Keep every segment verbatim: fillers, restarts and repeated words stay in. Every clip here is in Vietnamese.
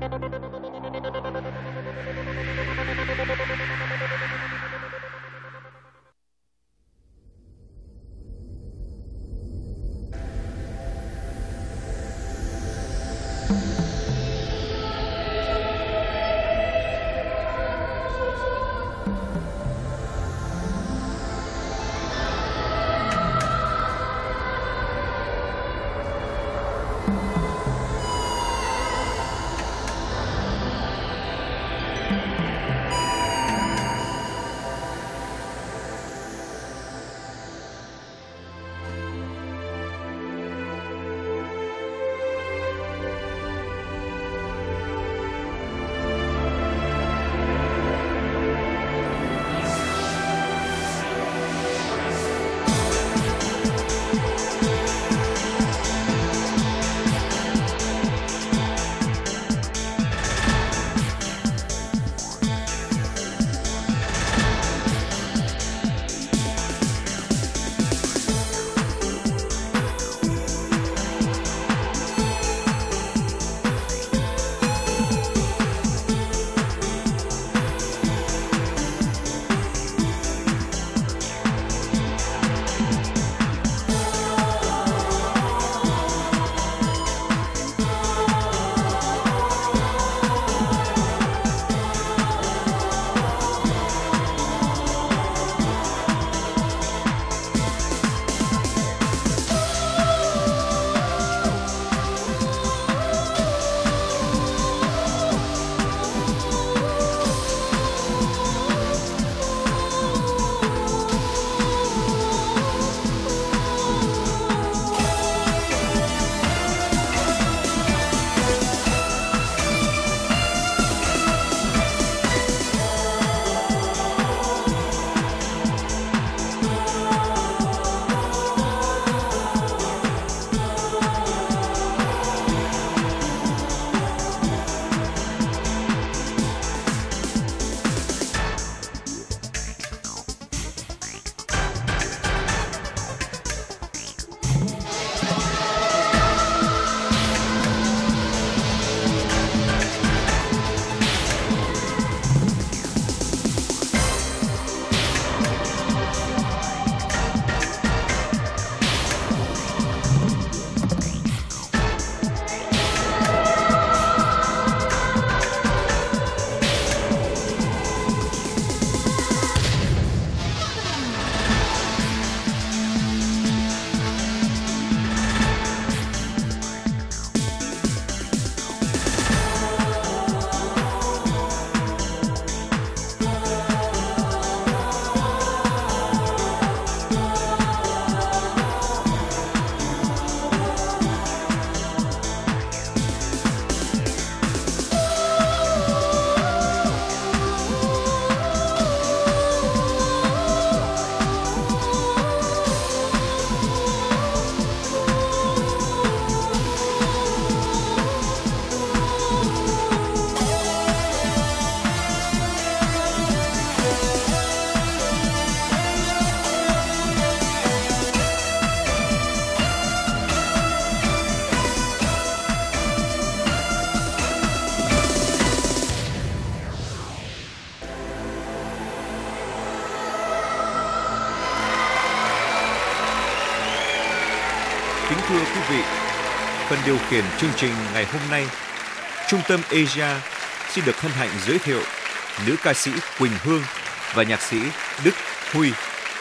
Kính thưa quý vị, phần điều khiển chương trình ngày hôm nay, Trung tâm Asia xin được hân hạnh giới thiệu nữ ca sĩ Quỳnh Hương và nhạc sĩ Đức Huy.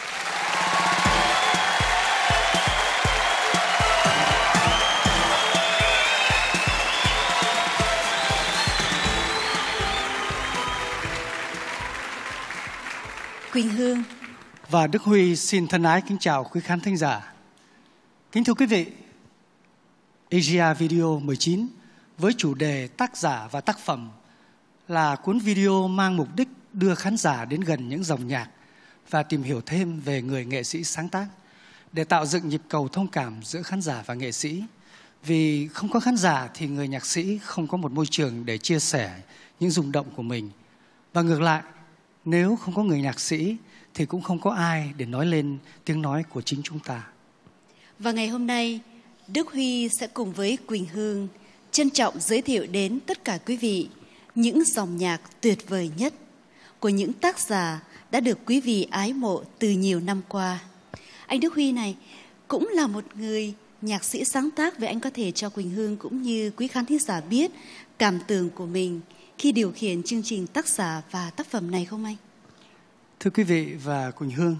Quỳnh Hương và Đức Huy xin thân ái kính chào quý khán thính giả. Kính thưa quý vị, Asia Video mười chín với chủ đề tác giả và tác phẩm là cuốn video mang mục đích đưa khán giả đến gần những dòng nhạc và tìm hiểu thêm về người nghệ sĩ sáng tác để tạo dựng nhịp cầu thông cảm giữa khán giả và nghệ sĩ. Vì không có khán giả thì người nhạc sĩ không có một môi trường để chia sẻ những rung động của mình. Và ngược lại, nếu không có người nhạc sĩ thì cũng không có ai để nói lên tiếng nói của chính chúng ta. Và ngày hôm nay, Đức Huy sẽ cùng với Quỳnh Hương trân trọng giới thiệu đến tất cả quý vị những dòng nhạc tuyệt vời nhất của những tác giả đã được quý vị ái mộ từ nhiều năm qua. Anh Đức Huy này cũng là một người nhạc sĩ sáng tác, vậy anh có thể cho Quỳnh Hương cũng như quý khán thính giả biết cảm tưởng của mình khi điều khiển chương trình tác giả và tác phẩm này không anh? Thưa quý vị và Quỳnh Hương,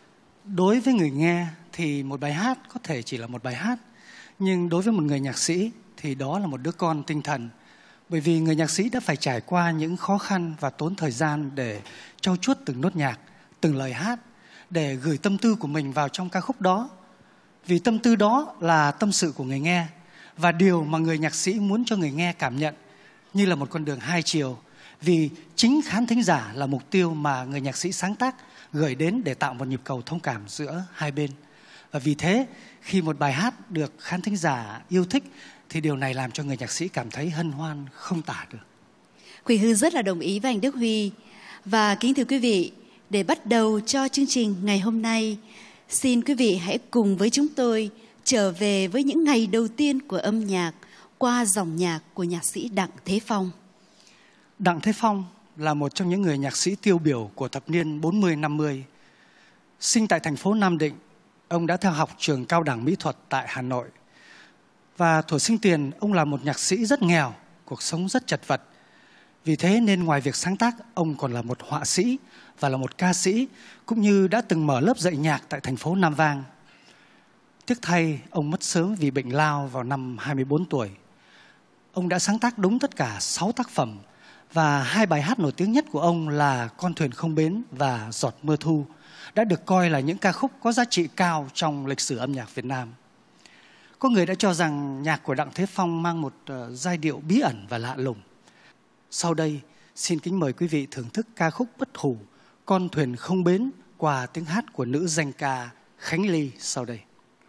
đối với người nghe thì một bài hát có thể chỉ là một bài hát, nhưng đối với một người nhạc sĩ thì đó là một đứa con tinh thần. Bởi vì người nhạc sĩ đã phải trải qua những khó khăn và tốn thời gian để trau chuốt từng nốt nhạc, từng lời hát, để gửi tâm tư của mình vào trong ca khúc đó. Vì tâm tư đó là tâm sự của người nghe, và điều mà người nhạc sĩ muốn cho người nghe cảm nhận như là một con đường hai chiều. Vì chính khán thính giả là mục tiêu mà người nhạc sĩ sáng tác gửi đến để tạo một nhịp cầu thông cảm giữa hai bên. Và vì thế, khi một bài hát được khán thính giả yêu thích thì điều này làm cho người nhạc sĩ cảm thấy hân hoan không tả được. Quỳnh Hương rất là đồng ý với anh Đức Huy. Và kính thưa quý vị, để bắt đầu cho chương trình ngày hôm nay, xin quý vị hãy cùng với chúng tôi trở về với những ngày đầu tiên của âm nhạc qua dòng nhạc của nhạc sĩ Đặng Thế Phong. Đặng Thế Phong là một trong những người nhạc sĩ tiêu biểu của thập niên bốn mươi năm mươi. Sinh tại thành phố Nam Định, ông đã theo học trường cao đẳng mỹ thuật tại Hà Nội. Và thuở sinh tiền, ông là một nhạc sĩ rất nghèo, cuộc sống rất chật vật. Vì thế nên ngoài việc sáng tác, ông còn là một họa sĩ và là một ca sĩ, cũng như đã từng mở lớp dạy nhạc tại thành phố Nam Vang. Tiếc thay, ông mất sớm vì bệnh lao vào năm hai mươi bốn tuổi. Ông đã sáng tác đúng tất cả sáu tác phẩm, và hai bài hát nổi tiếng nhất của ông là Con thuyền không bến và Giọt mưa thu đã được coi là những ca khúc có giá trị cao trong lịch sử âm nhạc Việt Nam. Có người đã cho rằng nhạc của Đặng Thế Phong mang một uh, giai điệu bí ẩn và lạ lùng. Sau đây, xin kính mời quý vị thưởng thức ca khúc bất hủ Con thuyền không bến qua tiếng hát của nữ danh ca Khánh Ly sau đây.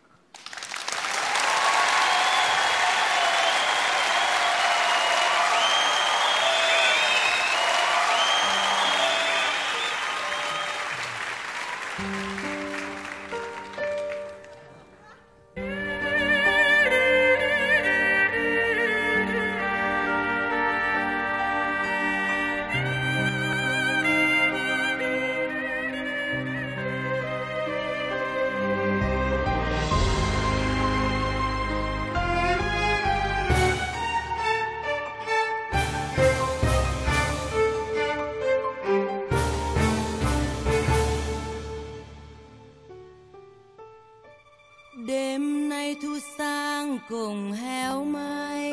Đêm nay thu sang cùng héo mây,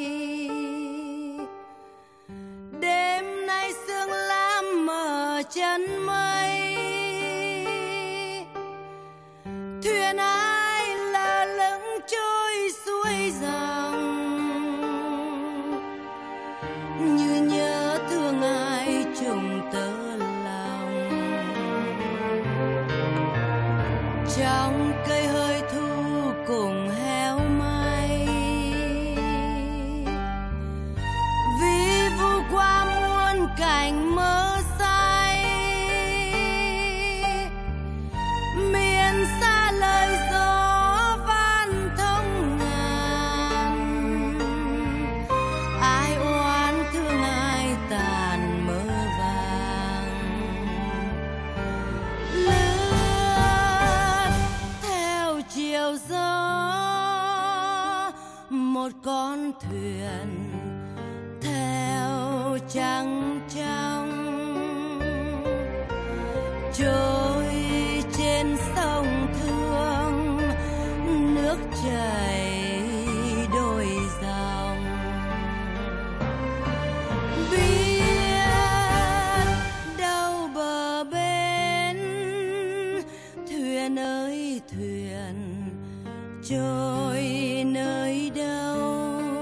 đêm nay sương lam mờ chân mây, thuyền ai lơ lửng trôi xuôi dòng, như nhớ thương ai trùng tơ lòng. Trong cây hơi thu cùng héo mây, vì vu qua muôn cảnh mơ say, miền xa lời gió van thông ngàn, ai oán thương ai tàn mơ vàng. Lướt theo chiều gió một con thuyền theo trăng trong, trôi trên sông Thương, nước chảy đôi dòng. Biết đâu bờ bên, thuyền ơi thuyền trôi nơi đâu,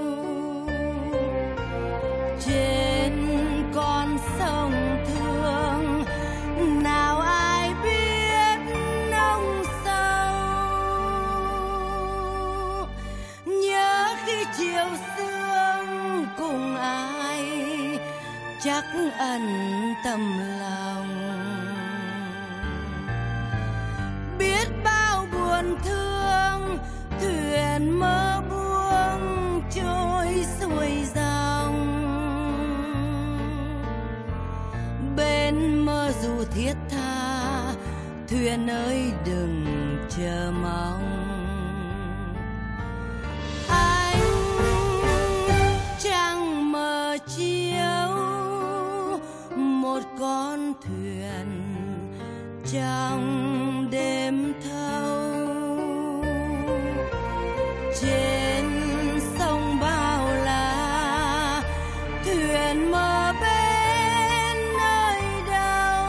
trên con sông Thương nào ai biết nông sâu. Nhớ khi chiều sương cùng ai chắc ẩn tâm lòng, biết bao buồn thương thuyền mơ buông trôi thuyền ơi đừng chờ mong. Ánh trăng mờ chiếu một con thuyền trong đêm thâu, trên sông bao la thuyền mơ bên nơi đâu.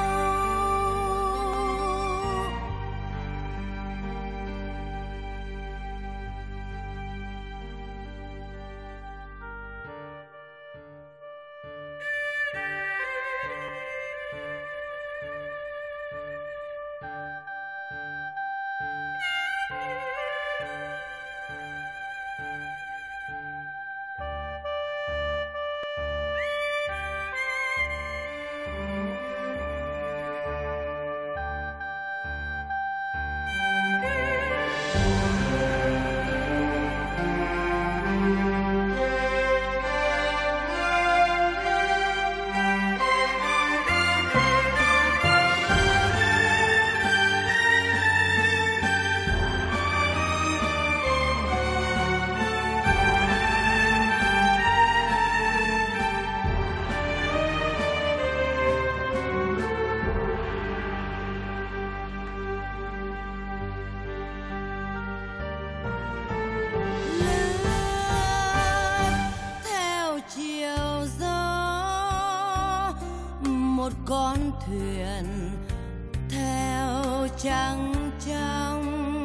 Một con thuyền theo trăng trong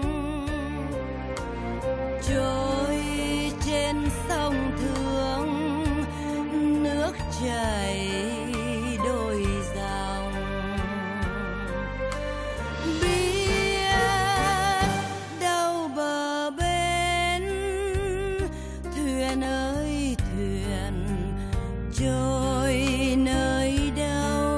trôi trên sông Thương, nước chảy đôi dòng. Biết đâu bờ bên thuyền ơi thuyền trôi nơi đâu.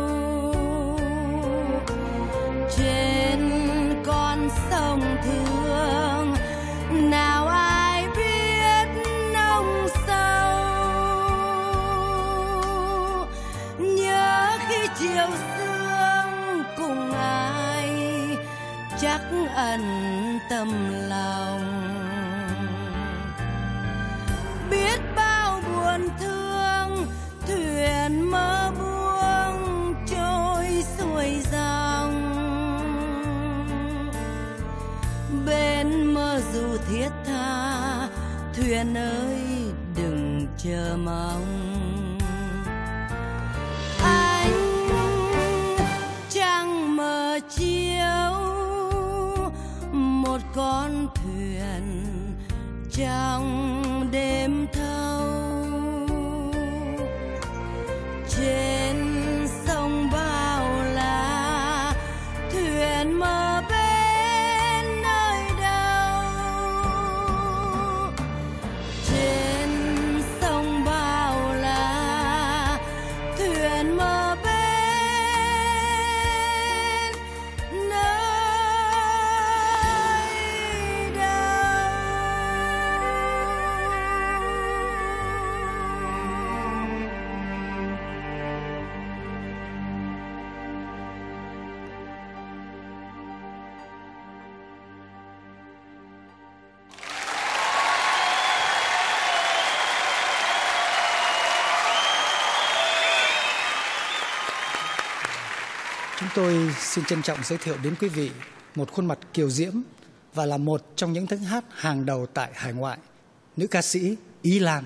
Trên con sông Thương nào ai biết nông sâu. Nhớ khi chiều sương cùng ai chắc ẩn tâm lòng. Biết bao buồn thương thuyền mơ buông trôi xuôi dòng. Bên mơ dù thiết tha thuyền ơi đừng chờ mong. Ánh trăng mờ chiếu một con thuyền trong đêm thâu, trên sông bao la thuyền mơ bên nơi đâu. Trên sông bao la thuyền mơ bên nơi Chúng tôi xin trân trọng giới thiệu đến quý vị một khuôn mặt kiều diễm và là một trong những tiếng hát hàng đầu tại hải ngoại, nữ ca sĩ Ý Lan.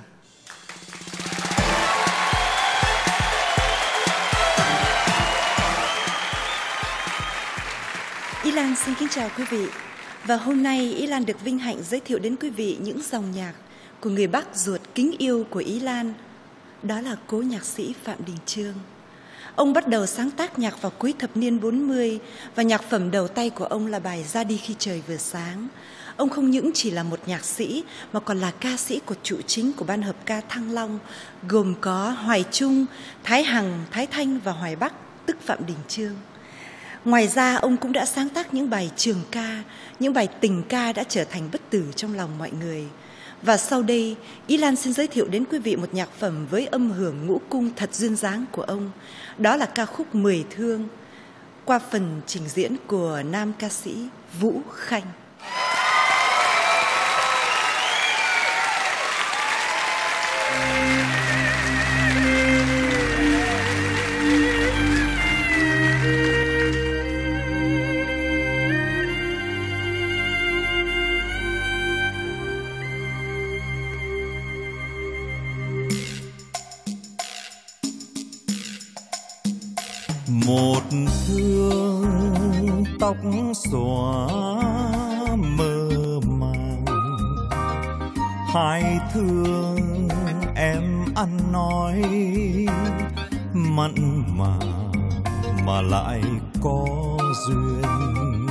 Ý Lan xin kính chào quý vị. Và hôm nay Ý Lan được vinh hạnh giới thiệu đến quý vị những dòng nhạc của người bác ruột kính yêu của Ý Lan. Đó là cố nhạc sĩ Phạm Đình Chương. Ông bắt đầu sáng tác nhạc vào cuối thập niên bốn mươi và nhạc phẩm đầu tay của ông là bài Ra đi khi trời vừa sáng. Ông không những chỉ là một nhạc sĩ mà còn là ca sĩ của trụ chính của ban hợp ca Thăng Long, gồm có Hoài Trung, Thái Hằng, Thái Thanh và Hoài Bắc, tức Phạm Đình Chương. Ngoài ra, ông cũng đã sáng tác những bài trường ca, những bài tình ca đã trở thành bất tử trong lòng mọi người. Và sau đây, Ý Lan xin giới thiệu đến quý vị một nhạc phẩm với âm hưởng ngũ cung thật duyên dáng của ông. Đó là ca khúc Mười Thương. qua phần trình diễn của nam ca sĩ Vũ Khanh. Một thương tóc xõa mơ màng, hai thương em ăn nói mặn mà mà lại có duyên.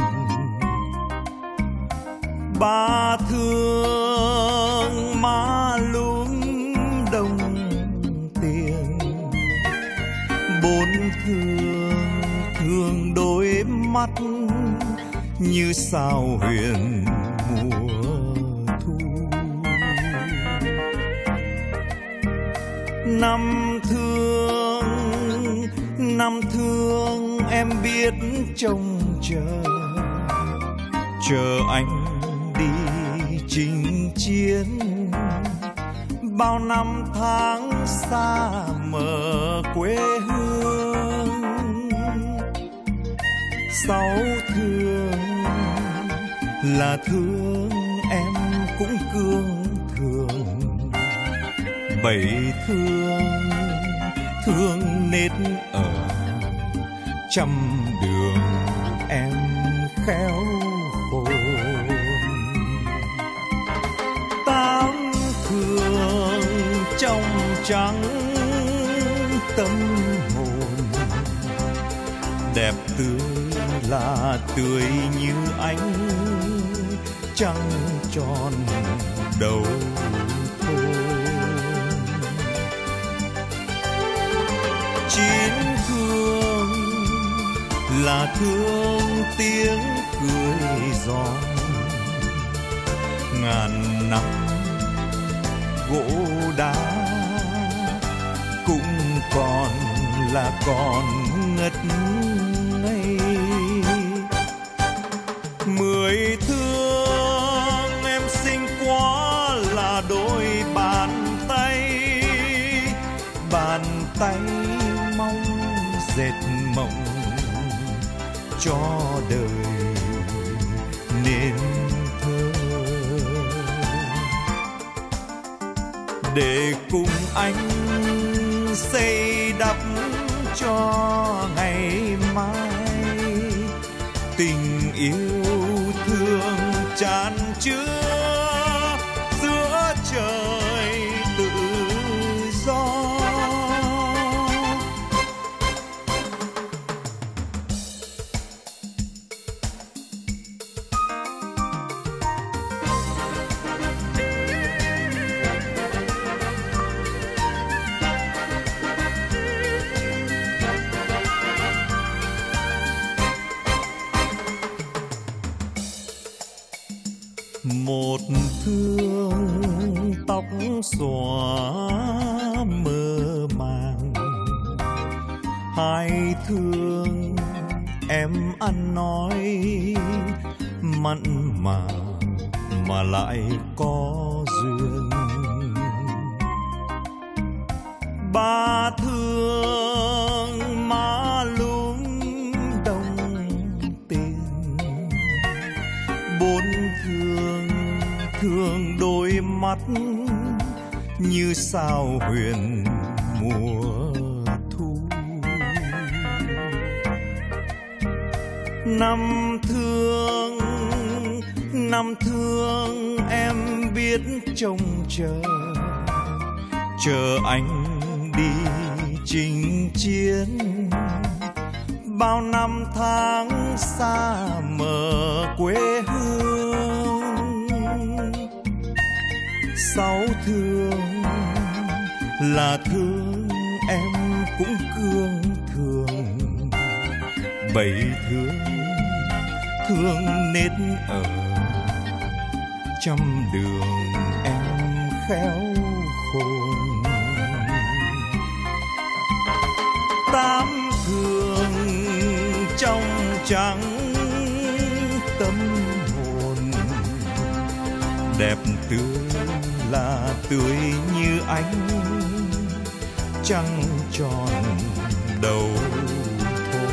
Ba thương má lúng đồng tiền, bốn thương thương đôi mắt như sao huyền mùa thu. Năm thương năm thương em biết trông chờ, chờ anh đi chinh chiến. Bao năm tháng xa mờ quê hương. Sáu thương là thương em cũng cương thường. Bảy thương thương nết ở trăm đường em khéo khôn. Tám thương trong trắng tâm hồn, đẹp tươi là tươi như ánh trăng tròn đầu thôn. Chín thương là thương tiếng cười giòn, ngàn năm gỗ đá cũng còn là còn ngất ngây. Mười thương em xinh quá là đôi bàn tay, bàn tay mong dệt mộng cho đời nên thơ. Để cùng anh xây đắp cho ngày mai, tình yêu thương tràn chứa giữa trời tự do. Một thương tóc xõa mơ màng, hai thương em ăn nói mặn mà mà lại có duyên. Ba thương má lúng đồng tiền, bốn thương thương đôi mắt như sao huyền mùa thu. Năm thương năm thương em biết trông chờ, chờ anh đi chinh chiến. Bao năm tháng xa mờ quê hương. Sáu thương là thương em cũng cương thường. Bảy thương thương nết ở trăm đường em khéo khôn. Tám thương trong trắng tâm hồn, đẹp tươi là tươi như ánh trăng tròn đầu thôn.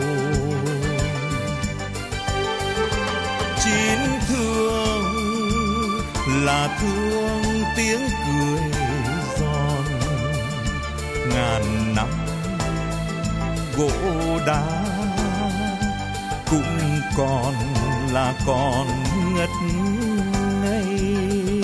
Chín thương là thương tiếng cười giòn, ngàn năm gỗ đá cũng còn là còn ngất ngây.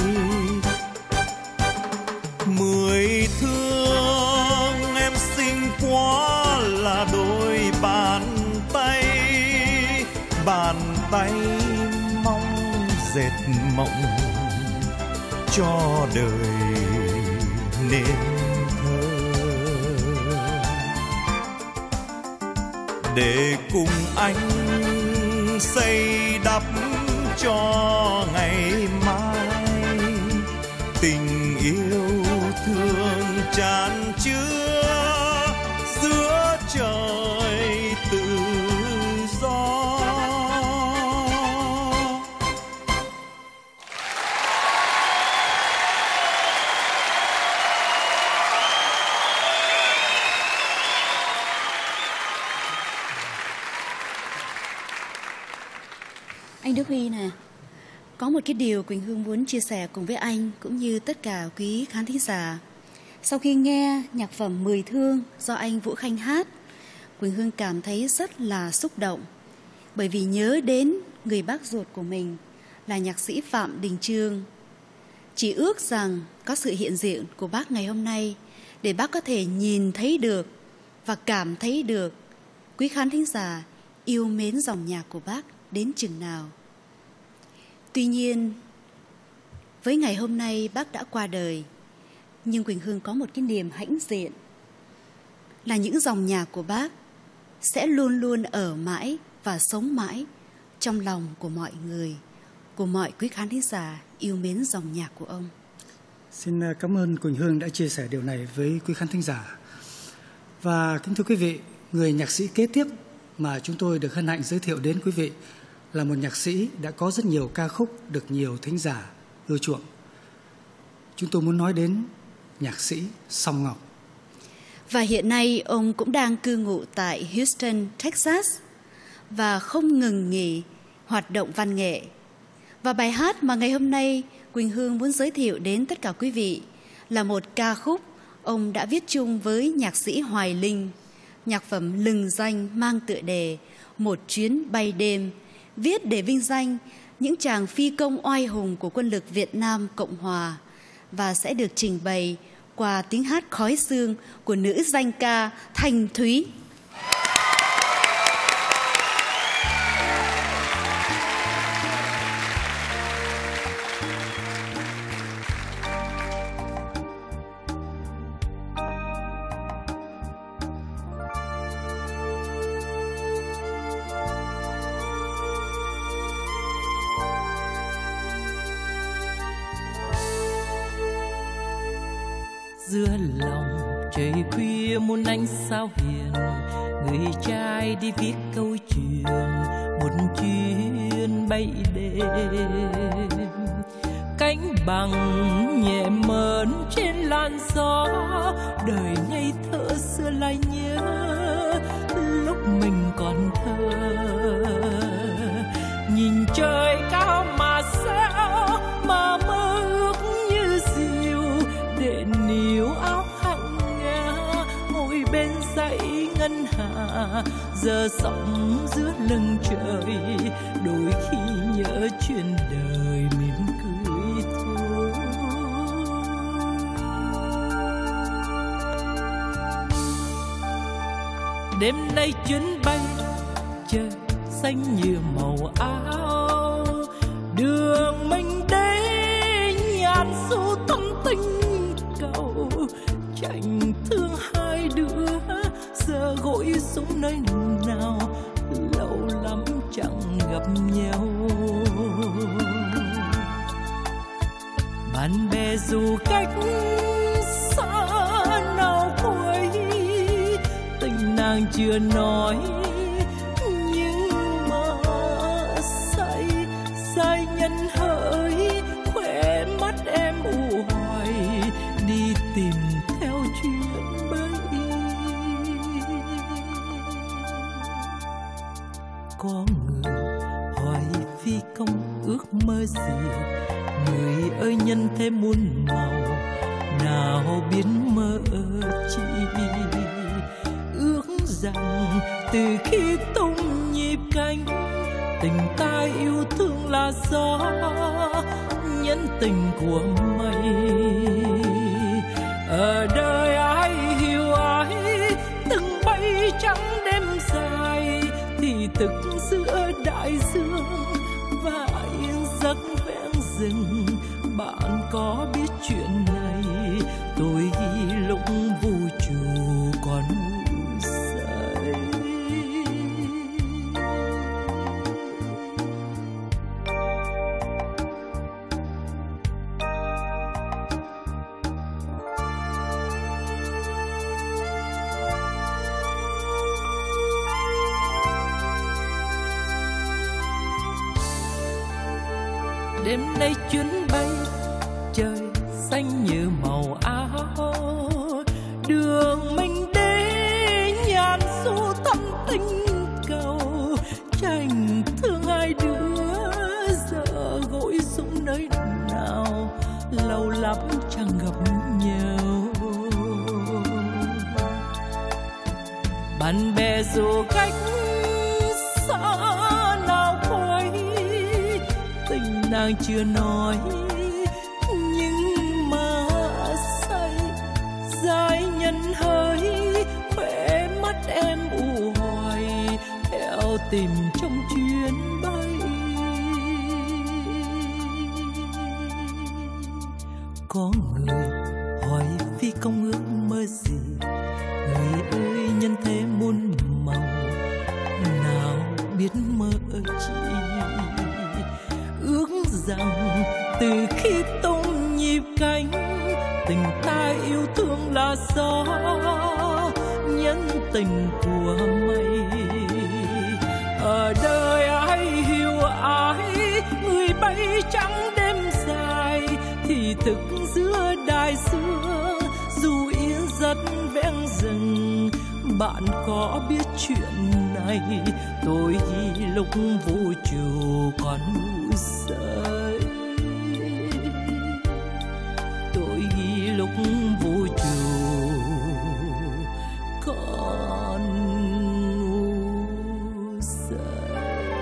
Mười thương em xinh quá là đôi bàn tay, bàn tay mong dệt mộng cho đời nên thơ. Để cùng anh xây đắp cho ngày mai, tình yêu thương tràn chứa giữa trời tự do. Anh Đức Huy nè, có một cái điều Quỳnh Hương muốn chia sẻ cùng với anh cũng như tất cả quý khán thính giả. Sau khi nghe nhạc phẩm Mười Thương do anh Vũ Khanh hát, Quỳnh Hương cảm thấy rất là xúc động, bởi vì nhớ đến người bác ruột của mình là nhạc sĩ Phạm Đình Chương. Chỉ ước rằng có sự hiện diện của bác ngày hôm nay để bác có thể nhìn thấy được và cảm thấy được quý khán thính giả yêu mến dòng nhạc của bác đến chừng nào. Tuy nhiên, với ngày hôm nay bác đã qua đời, nhưng Quỳnh Hương có một cái niềm hãnh diện là những dòng nhạc của bác sẽ luôn luôn ở mãi và sống mãi trong lòng của mọi người, của mọi quý khán thính giả yêu mến dòng nhạc của ông. Xin cảm ơn Quỳnh Hương đã chia sẻ điều này với quý khán thính giả. Và kính thưa quý vị, người nhạc sĩ kế tiếp mà chúng tôi được hân hạnh giới thiệu đến quý vị là một nhạc sĩ đã có rất nhiều ca khúc được nhiều thính giả ưa chuộng. Chúng tôi muốn nói đến nhạc sĩ Song Ngọc. Và hiện nay ông cũng đang cư ngụ tại Houston, Texas và không ngừng nghỉ hoạt động văn nghệ. Và bài hát mà ngày hôm nay Quỳnh Hương muốn giới thiệu đến tất cả quý vị là một ca khúc ông đã viết chung với nhạc sĩ Hoài Linh, nhạc phẩm lừng danh mang tựa đề Một Chuyến Bay Đêm, viết để vinh danh những chàng phi công oai hùng của quân lực Việt Nam Cộng Hòa, và sẽ được trình bày qua tiếng hát khói xương của nữ danh ca Thanh Thúy. Giữa lòng trời khuya muôn ánh sao hiền, người trai đi viết câu chuyện một chuyến bay đêm. Cánh bằng nhẹ mơn trên làn gió, đời ngây thơ xưa lại nhớ lúc mình còn thơ. Nhìn trời cao mà sao mà mơ ước như diều, để níu áo hạng nga ngồi bên dãy ngân hà. Giờ sóng giữa lưng trời, đôi khi nhớ chuyện đời mỉm cười thôi. Đêm nay chuyến bay trời xanh như màu áo, đường mình đến nhàn du thắm tình cầu. Chạnh thương hai đứa giờ gội xuống nơi nào, lâu lắm chẳng gặp nhau. Bạn bè dù cách xa nào cuối, tình nàng chưa nói nhưng thêm muôn màu, nào biết mơ chi. Ước rằng từ khi tung nhịp cánh, tình ta yêu thương là gió, nhân tình của mây. Ở đời ai hiểu ai, từng bay trắng đêm dài, thì thức giữa đại dương và yên giấc vẽn rừng. Bạn có biết chuyện này, tôi lúc vũ trụ còn ngủ say. Đêm nay chuyến bay trời xanh như màu áo, đường mình đến nhàn du thăm tình cầu. Tranh thương hai đứa giờ gối xuống nơi nào, lâu lắm chẳng gặp nhau. Bạn bè dù cách xa nào quay, tình nàng chưa nói nhưng mà say. Dài nhân hơi khỏe mắt em u hoài, theo tìm trong chuyến bay. Có người hỏi phi công ước mơ gì, người ơi nhân thế muôn màu, nào biết mơ chi. Ước rằng từ khi tung nhịp cánh, tình ta yêu thương là gió, nhân tình của mây. Ở đời ai hiểu ai, người bay trắng đêm dài, thì thức giữa đại dương dù yên rất vẽn rừng. Bạn có biết chuyện này, tôi lúc vũ trụ còn ngủ say. Tôi lúc vũ trụ còn ngủ say.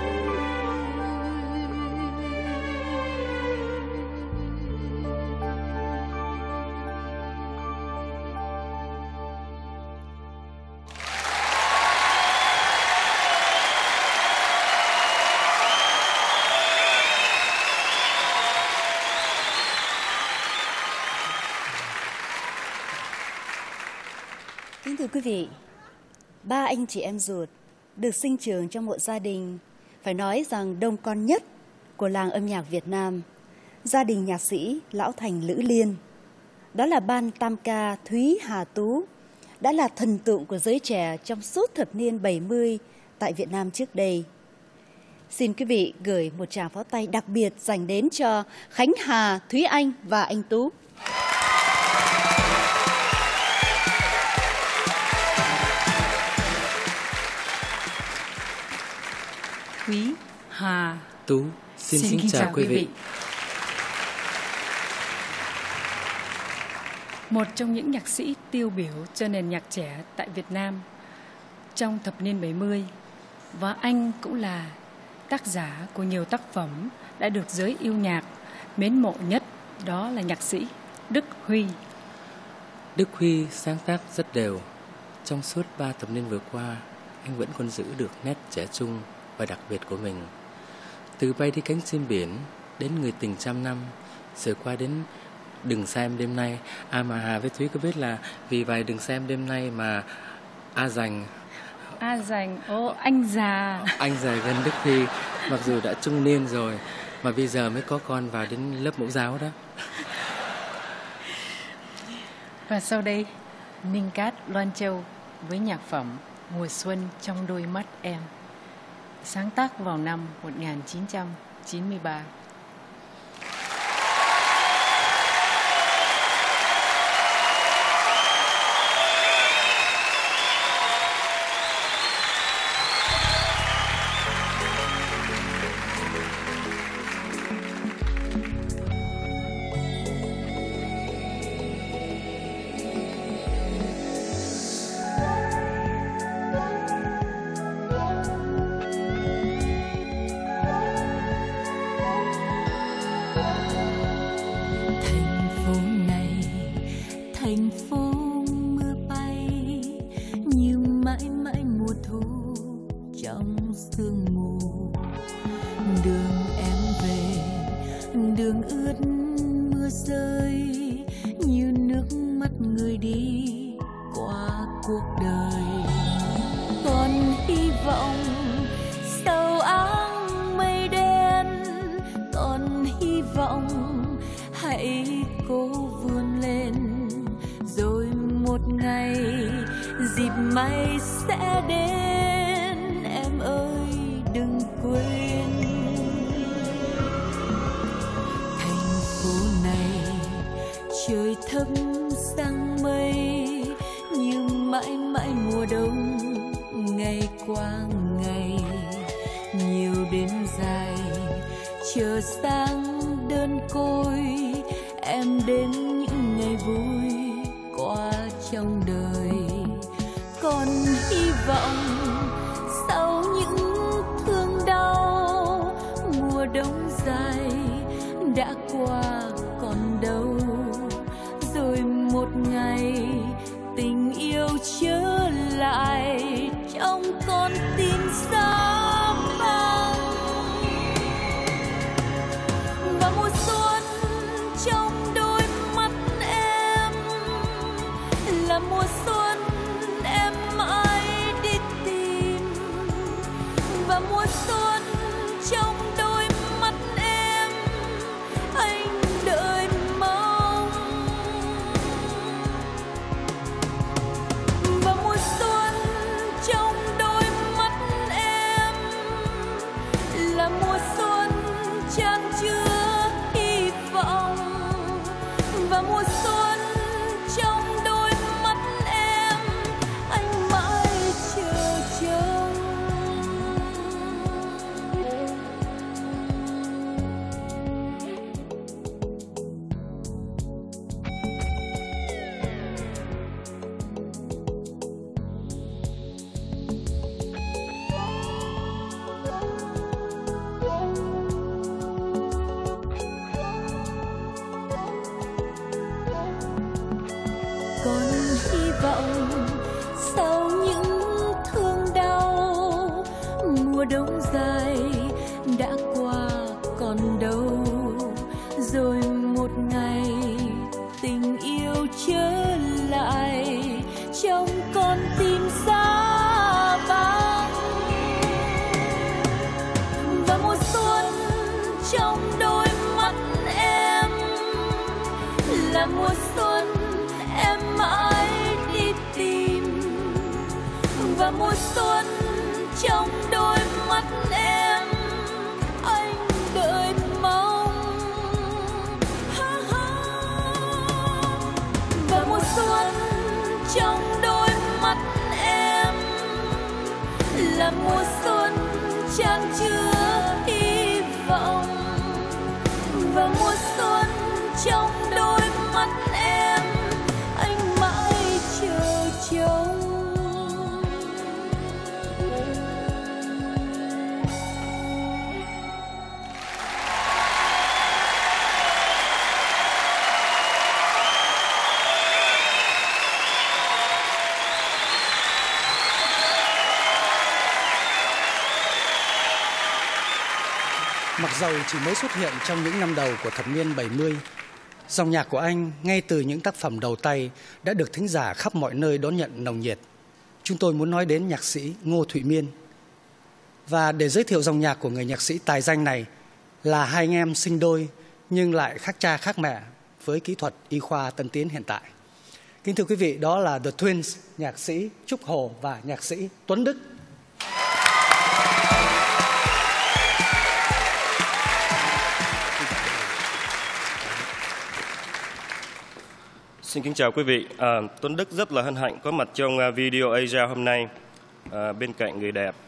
Kính thưa quý vị, ba anh chị em ruột được sinh trưởng trong một gia đình phải nói rằng đông con nhất của làng âm nhạc Việt Nam, gia đình nhạc sĩ Lão Thành Lữ Liên. Đó là ban tam ca Thúy Hà Tú, đã là thần tượng của giới trẻ trong suốt thập niên bảy mươi tại Việt Nam trước đây. Xin quý vị gửi một tràng pháo tay đặc biệt dành đến cho Khánh Hà, Thúy Anh và anh Tú. Thúy, Hà, Tú, xin, xin, xin chào, chào quý vị. vị. Một trong những nhạc sĩ tiêu biểu cho nền nhạc trẻ tại Việt Nam trong thập niên bảy mươi, và anh cũng là tác giả của nhiều tác phẩm đã được giới yêu nhạc mến mộ nhất, đó là nhạc sĩ Đức Huy. Đức Huy sáng tác rất đều. Trong suốt ba thập niên vừa qua, anh vẫn còn giữ được nét trẻ trung và đặc biệt của mình. Từ Bay đi cánh chim biển đến Người tình trăm năm, rồi qua đến Đừng xa em đêm nay. À mà Hà với Thúy có biết là vì bài Đừng xa em đêm nay mà A Dành A Dành, ô anh già Anh già gần Đức Huy, mặc dù đã trung niên rồi mà bây giờ mới có con vào đến lớp mẫu giáo đó. Và sau đây, Ninh Cát Loan Châu với nhạc phẩm Mùa xuân trong đôi mắt em, sáng tác vào năm một nghìn chín trăm chín mươi ba. thành phố mưa bay như mãi mãi mùa thu trong sương mù. Đường em về, đường ướt mưa rơi như nước mắt người đi qua cuộc đời. Còn hy vọng sau áng mây đen, còn hy vọng hãy cố vươn lên, rồi một ngày dịp may sẽ đến. Em ơi đừng quên, thành phố này trời thấp sang mây như mãi mãi mùa đông, ngày qua ngày nhiều đêm dài chờ sáng đơn côi. Em đếm những ngày vui qua trong đời, còn hy vọng sau những thương đau mùa đông dài đã qua còn đâu, rồi một ngày tình yêu trở lại trong con tim xa vắng. Và mùa xuân trong đôi mắt em là mùa xuân em mãi đi tìm, và mùa xuân trong đôi mắt em anh đợi mong. Và mùa xuân trong đôi mắt em là mùa xuân chan chứa hy vọng, và mùa xuân trong đôi mắt em anh mãi chờ trông. Còn hy vọng sau những thương đau mùa đông dài đã qua còn đâu, rồi một ngày tình yêu trở lại trong con tim xa vắng. Và mùa xuân trong đôi mắt em là mùa xuân em mãi đi tìm, và mùa xuân trong đôi mắt em anh đợi mong. Và mùa xuân trong đôi mắt em là mùa xuân chan chứa hy vọng, và mùa xuân trong đôi mắt em anh mãi chờ trông. Mặc dầu chỉ mới xuất hiện trong những năm đầu của thập niên bảy mươi, dòng nhạc của anh ngay từ những tác phẩm đầu tay đã được thính giả khắp mọi nơi đón nhận nồng nhiệt. Chúng tôi muốn nói đến nhạc sĩ Ngô Thụy Miên. Và để giới thiệu dòng nhạc của người nhạc sĩ tài danh này là hai anh em sinh đôi nhưng lại khác cha khác mẹ với kỹ thuật y khoa tân tiến hiện tại. Kính thưa quý vị, đó là The Twins, nhạc sĩ Trúc Hồ và nhạc sĩ Tuấn Đức. Xin kính chào quý vị. À, Tuấn Đức rất là hân hạnh có mặt trong uh, video Asia hôm nay à, bên cạnh người đẹp.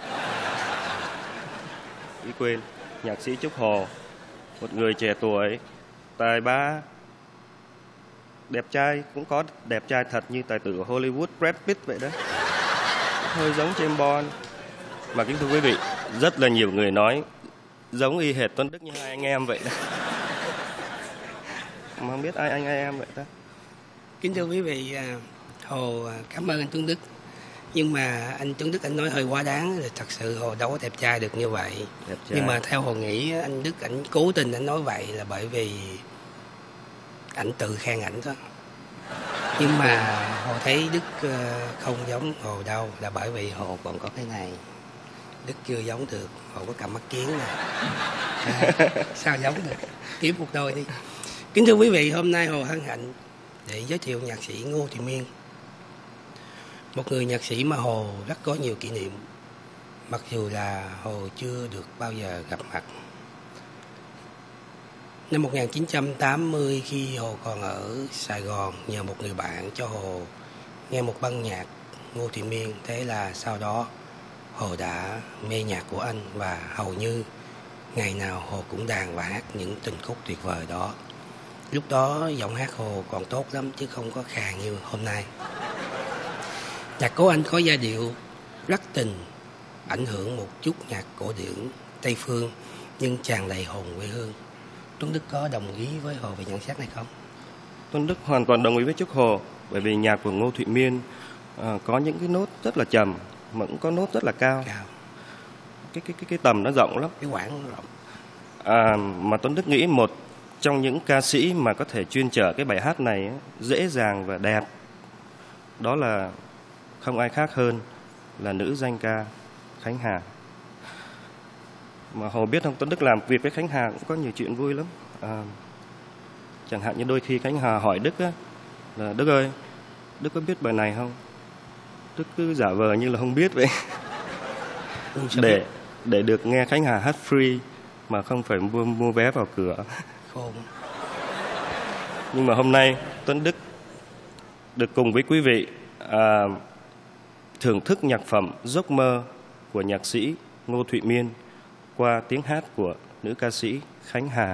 Ý quên, nhạc sĩ Trúc Hồ, một người trẻ tuổi, tài ba, đẹp trai, cũng có đẹp trai thật như tài tử Hollywood Brad Pitt vậy đó. Hơi giống James Bond. Mà kính thưa quý vị, rất là nhiều người nói giống y hệt Tuấn Đức như hai anh em vậy đó. Mà không biết ai anh ai em vậy ta. Kính thưa quý vị, Hồ cảm ơn anh Tuấn Đức. Nhưng mà anh Tuấn Đức anh nói hơi quá đáng, là thật sự Hồ đâu có đẹp trai được như vậy. Nhưng mà theo Hồ nghĩ anh Đức anh cố tình anh nói vậy là bởi vì ảnh tự khen ảnh đó. Nhưng mà Hồ thấy Đức không giống Hồ đâu là bởi vì Hồ còn có cái này. Đức chưa giống được, Hồ có cặp mắt kiến nè. À, sao giống được? Kiếm một đôi đi. Kính thưa quý vị, hôm nay Hồ hân hạnh để giới thiệu nhạc sĩ Ngô Thụy Miên. Một người nhạc sĩ mà Hồ rất có nhiều kỷ niệm, mặc dù là Hồ chưa được bao giờ gặp mặt. Năm một nghìn chín trăm tám mươi, khi Hồ còn ở Sài Gòn, nhờ một người bạn cho Hồ nghe một băng nhạc Ngô Thụy Miên. Thế là sau đó Hồ đã mê nhạc của anh và hầu như ngày nào Hồ cũng đàn và hát những tình khúc tuyệt vời đó. Lúc đó giọng hát Hồ còn tốt lắm chứ không có khàn như hôm nay. Nhạc của anh có giai điệu rất tình, ảnh hưởng một chút nhạc cổ điển Tây phương nhưng tràn đầy hồn quê hương. Tuấn Đức có đồng ý với Hồ về nhận xét này không? Tuấn Đức hoàn toàn đồng ý với Trúc Hồ, bởi vì nhạc của Ngô Thụy Miên à, có những cái nốt rất là trầm mà cũng có nốt rất là cao. cao. Cái cái cái cái tầm nó rộng lắm. Cái quãng nó rộng. À, mà Tuấn Đức nghĩ một trong những ca sĩ mà có thể chuyên trở cái bài hát này dễ dàng và đẹp, đó là không ai khác hơn là nữ danh ca Khánh Hà. Mà Hồ biết không, Tuấn Đức làm việc với Khánh Hà cũng có nhiều chuyện vui lắm. À, chẳng hạn như đôi khi Khánh Hà hỏi Đức á, là Đức ơi, Đức có biết bài này không? Đức cứ giả vờ như là không biết vậy. để để được nghe Khánh Hà hát free mà không phải mua, mua vé vào cửa. Khôn. Nhưng mà hôm nay Tuấn Đức được cùng với quý vị à, thưởng thức nhạc phẩm Giấc mơ của nhạc sĩ Ngô Thụy Miên qua tiếng hát của nữ ca sĩ Khánh Hà.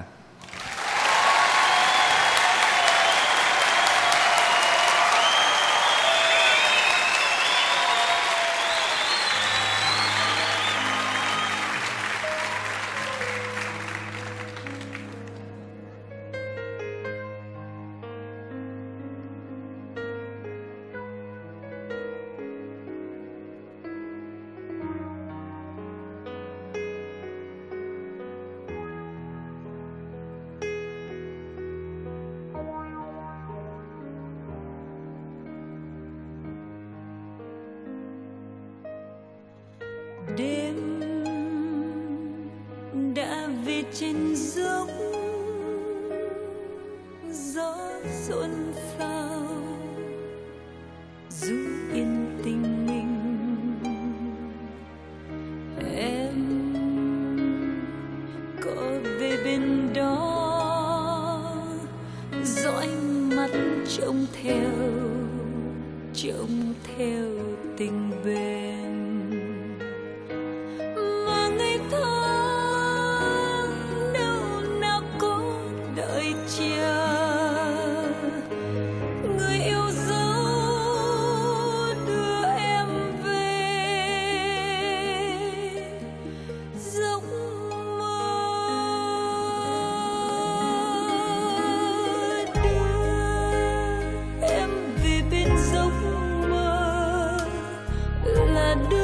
Đêm đã về trên dốc, gió xuân phao dù yên tình mình. Em có về bên đó, dõi mắt trông theo, trông theo tình bền. Đưa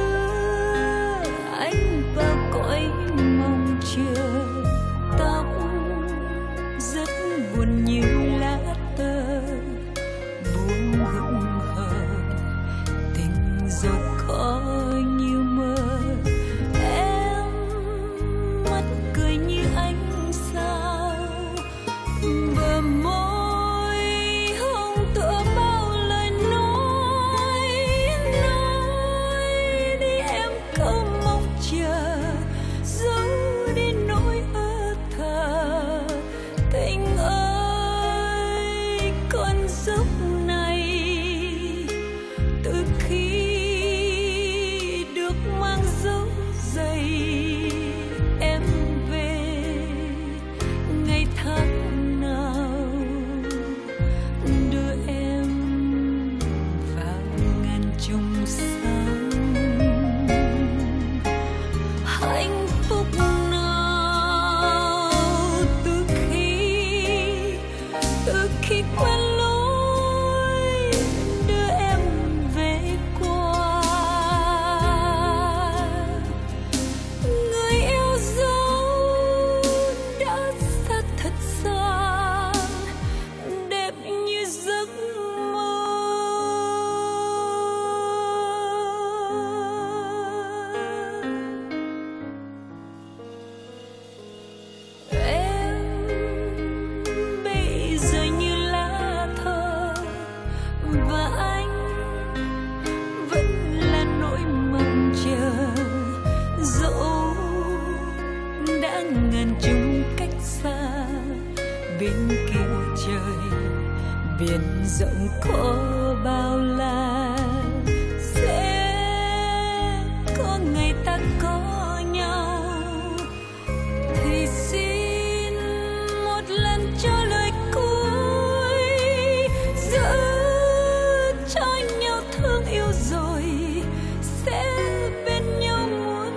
biển rộng có bao la, sẽ có ngày ta có nhau. Thì xin một lần cho lời cuối, giữ cho nhau thương yêu rồi sẽ bên nhau muôn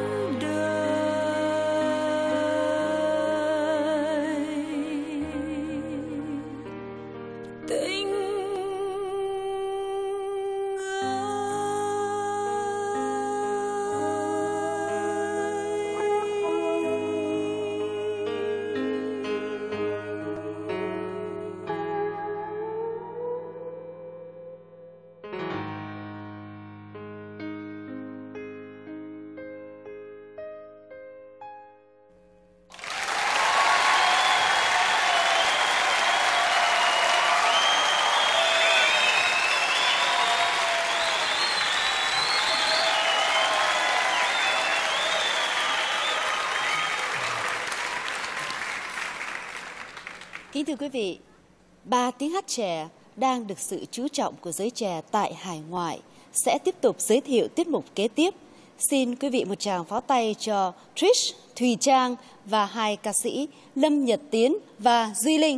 đời. Tình Kính thưa quý vị, ba tiếng hát trẻ đang được sự chú trọng của giới trẻ tại hải ngoại sẽ tiếp tục giới thiệu tiết mục kế tiếp. Xin quý vị một tràng pháo tay cho Trish, Thùy Trang và hai ca sĩ Lâm Nhật Tiến và Duy Linh.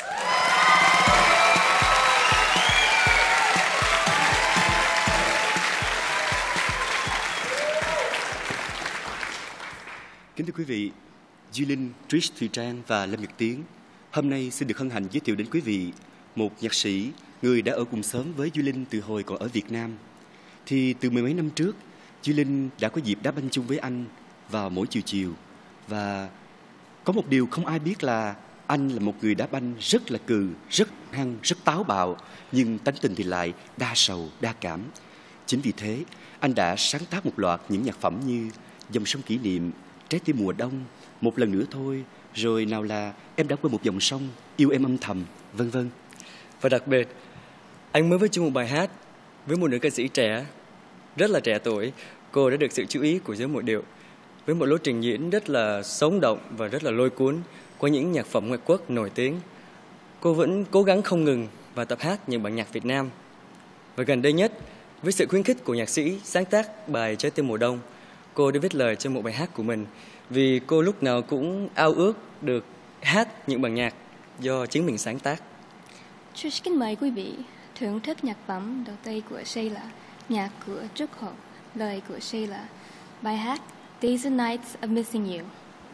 Kính thưa quý vị, Duy Linh, Trish, Thùy Trang và Lâm Nhật Tiến hôm nay xin được hân hạnh giới thiệu đến quý vị một nhạc sĩ người đã ở cùng xóm với Duy Linh từ hồi còn ở Việt Nam. Thì từ mười mấy năm trước, Duy Linh đã có dịp đá banh chung với anh vào mỗi chiều chiều. Và có một điều không ai biết là anh là một người đá banh rất là cừ, rất hăng, rất táo bạo, nhưng tánh tình thì lại đa sầu, đa cảm. Chính vì thế, anh đã sáng tác một loạt những nhạc phẩm như Dòng sông kỷ niệm, Trái tim mùa đông, Một lần nữa thôi, rồi nào là Em đã quên một dòng sông, Yêu em âm thầm, vân vân. Và đặc biệt, anh mới với chung một bài hát với một nữ ca sĩ trẻ, rất là trẻ tuổi. Cô đã được sự chú ý của giới mộ điệu với một lối trình diễn rất là sống động và rất là lôi cuốn qua những nhạc phẩm ngoại quốc nổi tiếng. Cô vẫn cố gắng không ngừng và tập hát những bản nhạc Việt Nam. Và gần đây nhất, với sự khuyến khích của nhạc sĩ sáng tác bài Trái tim mùa đông, cô đã viết lời cho một bài hát của mình, vì cô lúc nào cũng ao ước được hát những bản nhạc do chính mình sáng tác. Trish kính mời quý vị thưởng thức nhạc phẩm đầu tay của Sheila, nhạc của Trúc Hậu, lời của Sheila, bài hát Days and Nights of Missing You.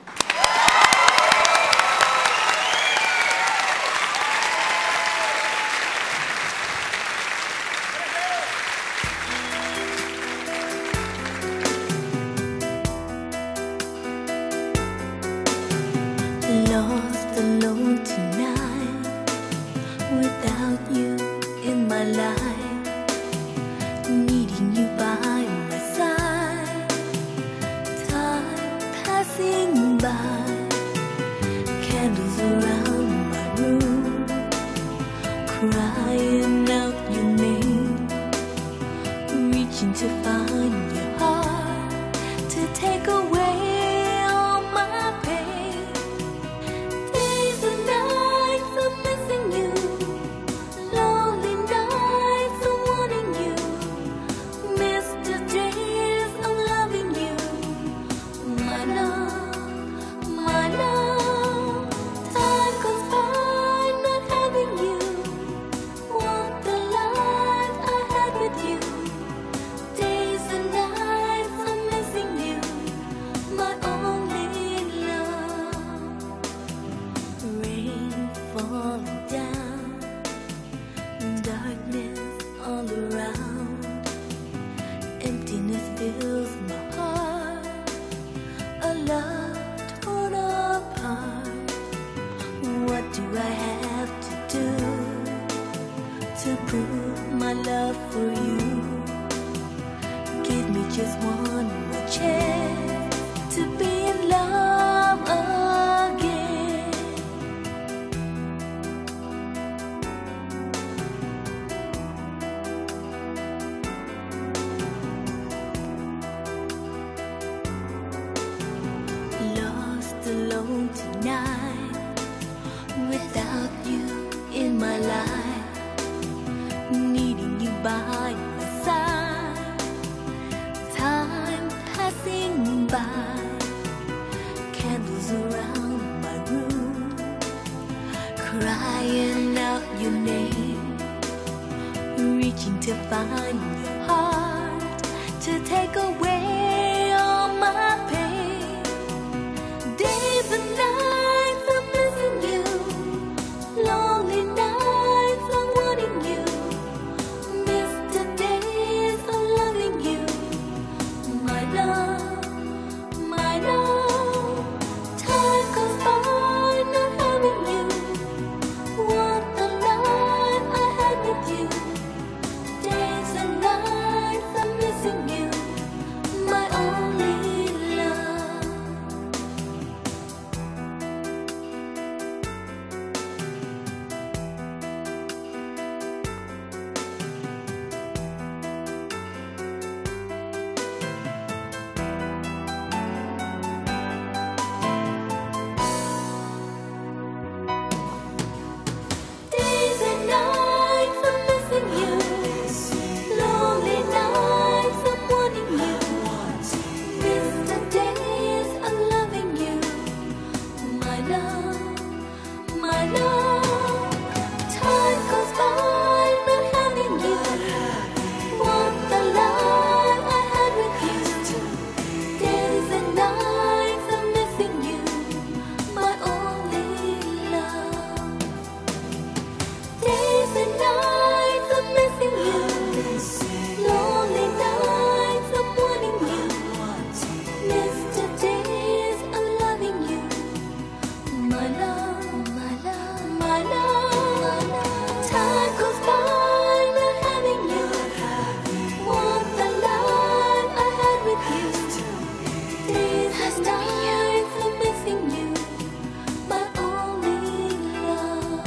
Lost alone tonight, without you in my life, needing you by my side, time passing by, candles around my room, crying out your name, reaching to find your heart, to take away all my pain. Days and nights of missing you, lonely nights of wanting you, missed the days of loving you. My love, my love, time goes by not having you. Want the life I had with you. Days and nights of missing you, my only love. Rain falling down, darkness all around, emptiness fills my heart, a love torn apart. What do I have to do to prove my love for you? Give me just one more chance to be in love again. Lost alone tonight, without you in my life, reaching to find your heart, to take away all my pain. Days and nights I'm missing you, lonely nights I'm wanting you, miss the days of loving you, my love, my love. Time goes by not having you, want the life I had with you. Days and nights I'm missing you, my only love. Days and nights I'm missing you, lonely nights I'm wanting you, miss the days of loving you, my love, my love. Time goes by not having you, want the life I had with you. Days and nights I'm missing you, my only love. Days and nights I'm missing you, lonely nights I'm wanting you, miss the days of loving you, my love, my love, my love. Time goes by not having you, want the life I had with you. Days and nights I'm missing you, my only love.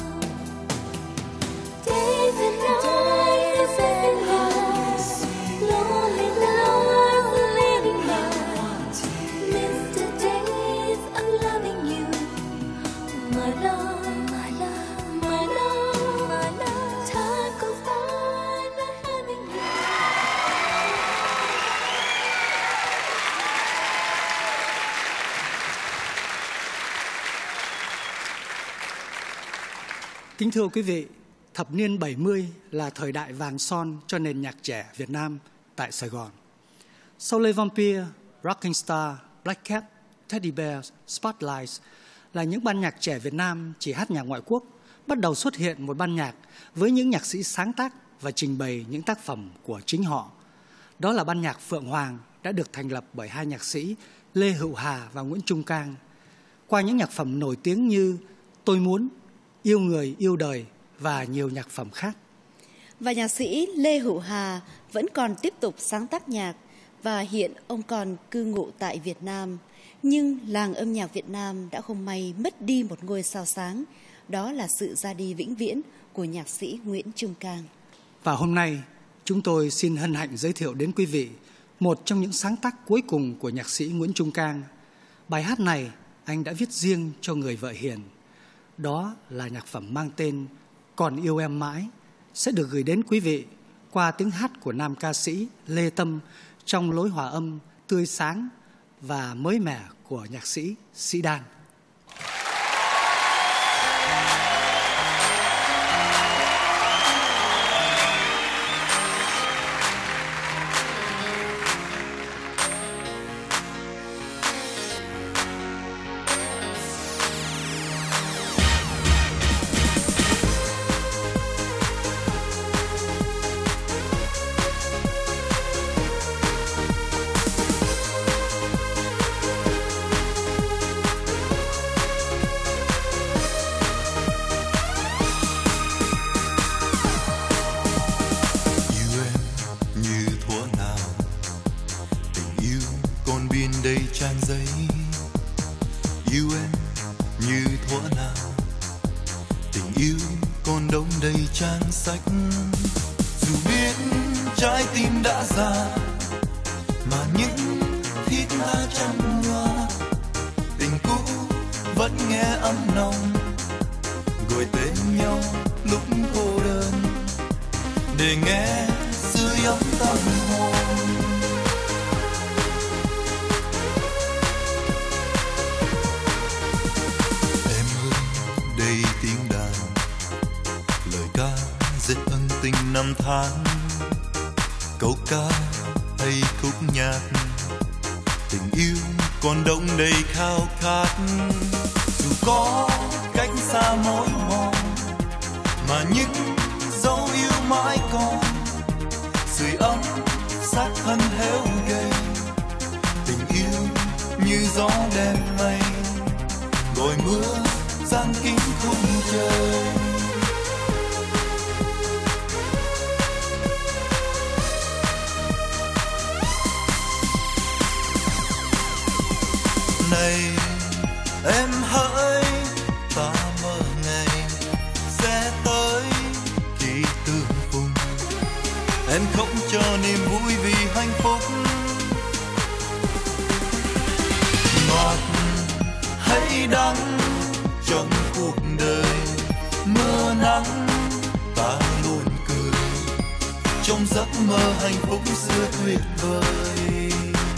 Days and nights I'm missing you, lonely nights I'm leaving you, miss the days of loving you, my love, my love, my love, my love. Time goes by not having you. Kính thưa quý vị, thập niên bảy mươi là thời đại vàng son cho nền nhạc trẻ Việt Nam tại Sài Gòn. Sau Les Vampires, Rocking Star, Black Cat, Teddy Bears, Spotlights là những ban nhạc trẻ Việt Nam chỉ hát nhạc ngoại quốc, bắt đầu xuất hiện một ban nhạc với những nhạc sĩ sáng tác và trình bày những tác phẩm của chính họ. Đó là ban nhạc Phượng Hoàng đã được thành lập bởi hai nhạc sĩ Lê Hữu Hà và Nguyễn Trung Cang. Qua những nhạc phẩm nổi tiếng như Tôi Muốn, Yêu Người, Yêu Đời và nhiều nhạc phẩm khác. Và nhạc sĩ Lê Hữu Hà vẫn còn tiếp tục sáng tác nhạc và hiện ông còn cư ngụ tại Việt Nam. Nhưng làng âm nhạc Việt Nam đã không may mất đi một ngôi sao sáng, đó là sự ra đi vĩnh viễn của nhạc sĩ Nguyễn Trung Cang. Và hôm nay, chúng tôi xin hân hạnh giới thiệu đến quý vị một trong những sáng tác cuối cùng của nhạc sĩ Nguyễn Trung Cang. Bài hát này anh đã viết riêng cho người vợ hiền. Đó là nhạc phẩm mang tên Còn Yêu Em Mãi, sẽ được gửi đến quý vị qua tiếng hát của nam ca sĩ Lê Tâm trong lối hòa âm tươi sáng và mới mẻ của nhạc sĩ Sĩ Đan. đầy trang giấy, yêu em như thuở nào, tình yêu còn đông đầy trang sách. Dù biết trái tim đã già mà những thiết tha chẳng nhòa, tình cũ vẫn nghe ấm nồng, gọi tên nhau lúc cô đơn để nghe sưởi ấm tâm hồn. Em ơi, đây tiếng đàn, lời ca rất ân tình năm tháng. câu ca hay khúc nhạc, tình yêu còn đong đầy khao khát. Dù có cách xa mối mòn mà những dấu yêu mãi còn, sưởi ấm xác thân héo gầy. Tình yêu như gió đêm mây, gọi mưa giăng kín khung trời. Này em hỡi, ta mơ ngày sẽ tới khi tương phùng. Em khóc cho niềm vui vì hạnh phúc. Ngọt hay đắng trong cuộc đời, mưa nắng ta luôn cười. Trong giấc mơ hạnh phúc xưa tuyệt vời.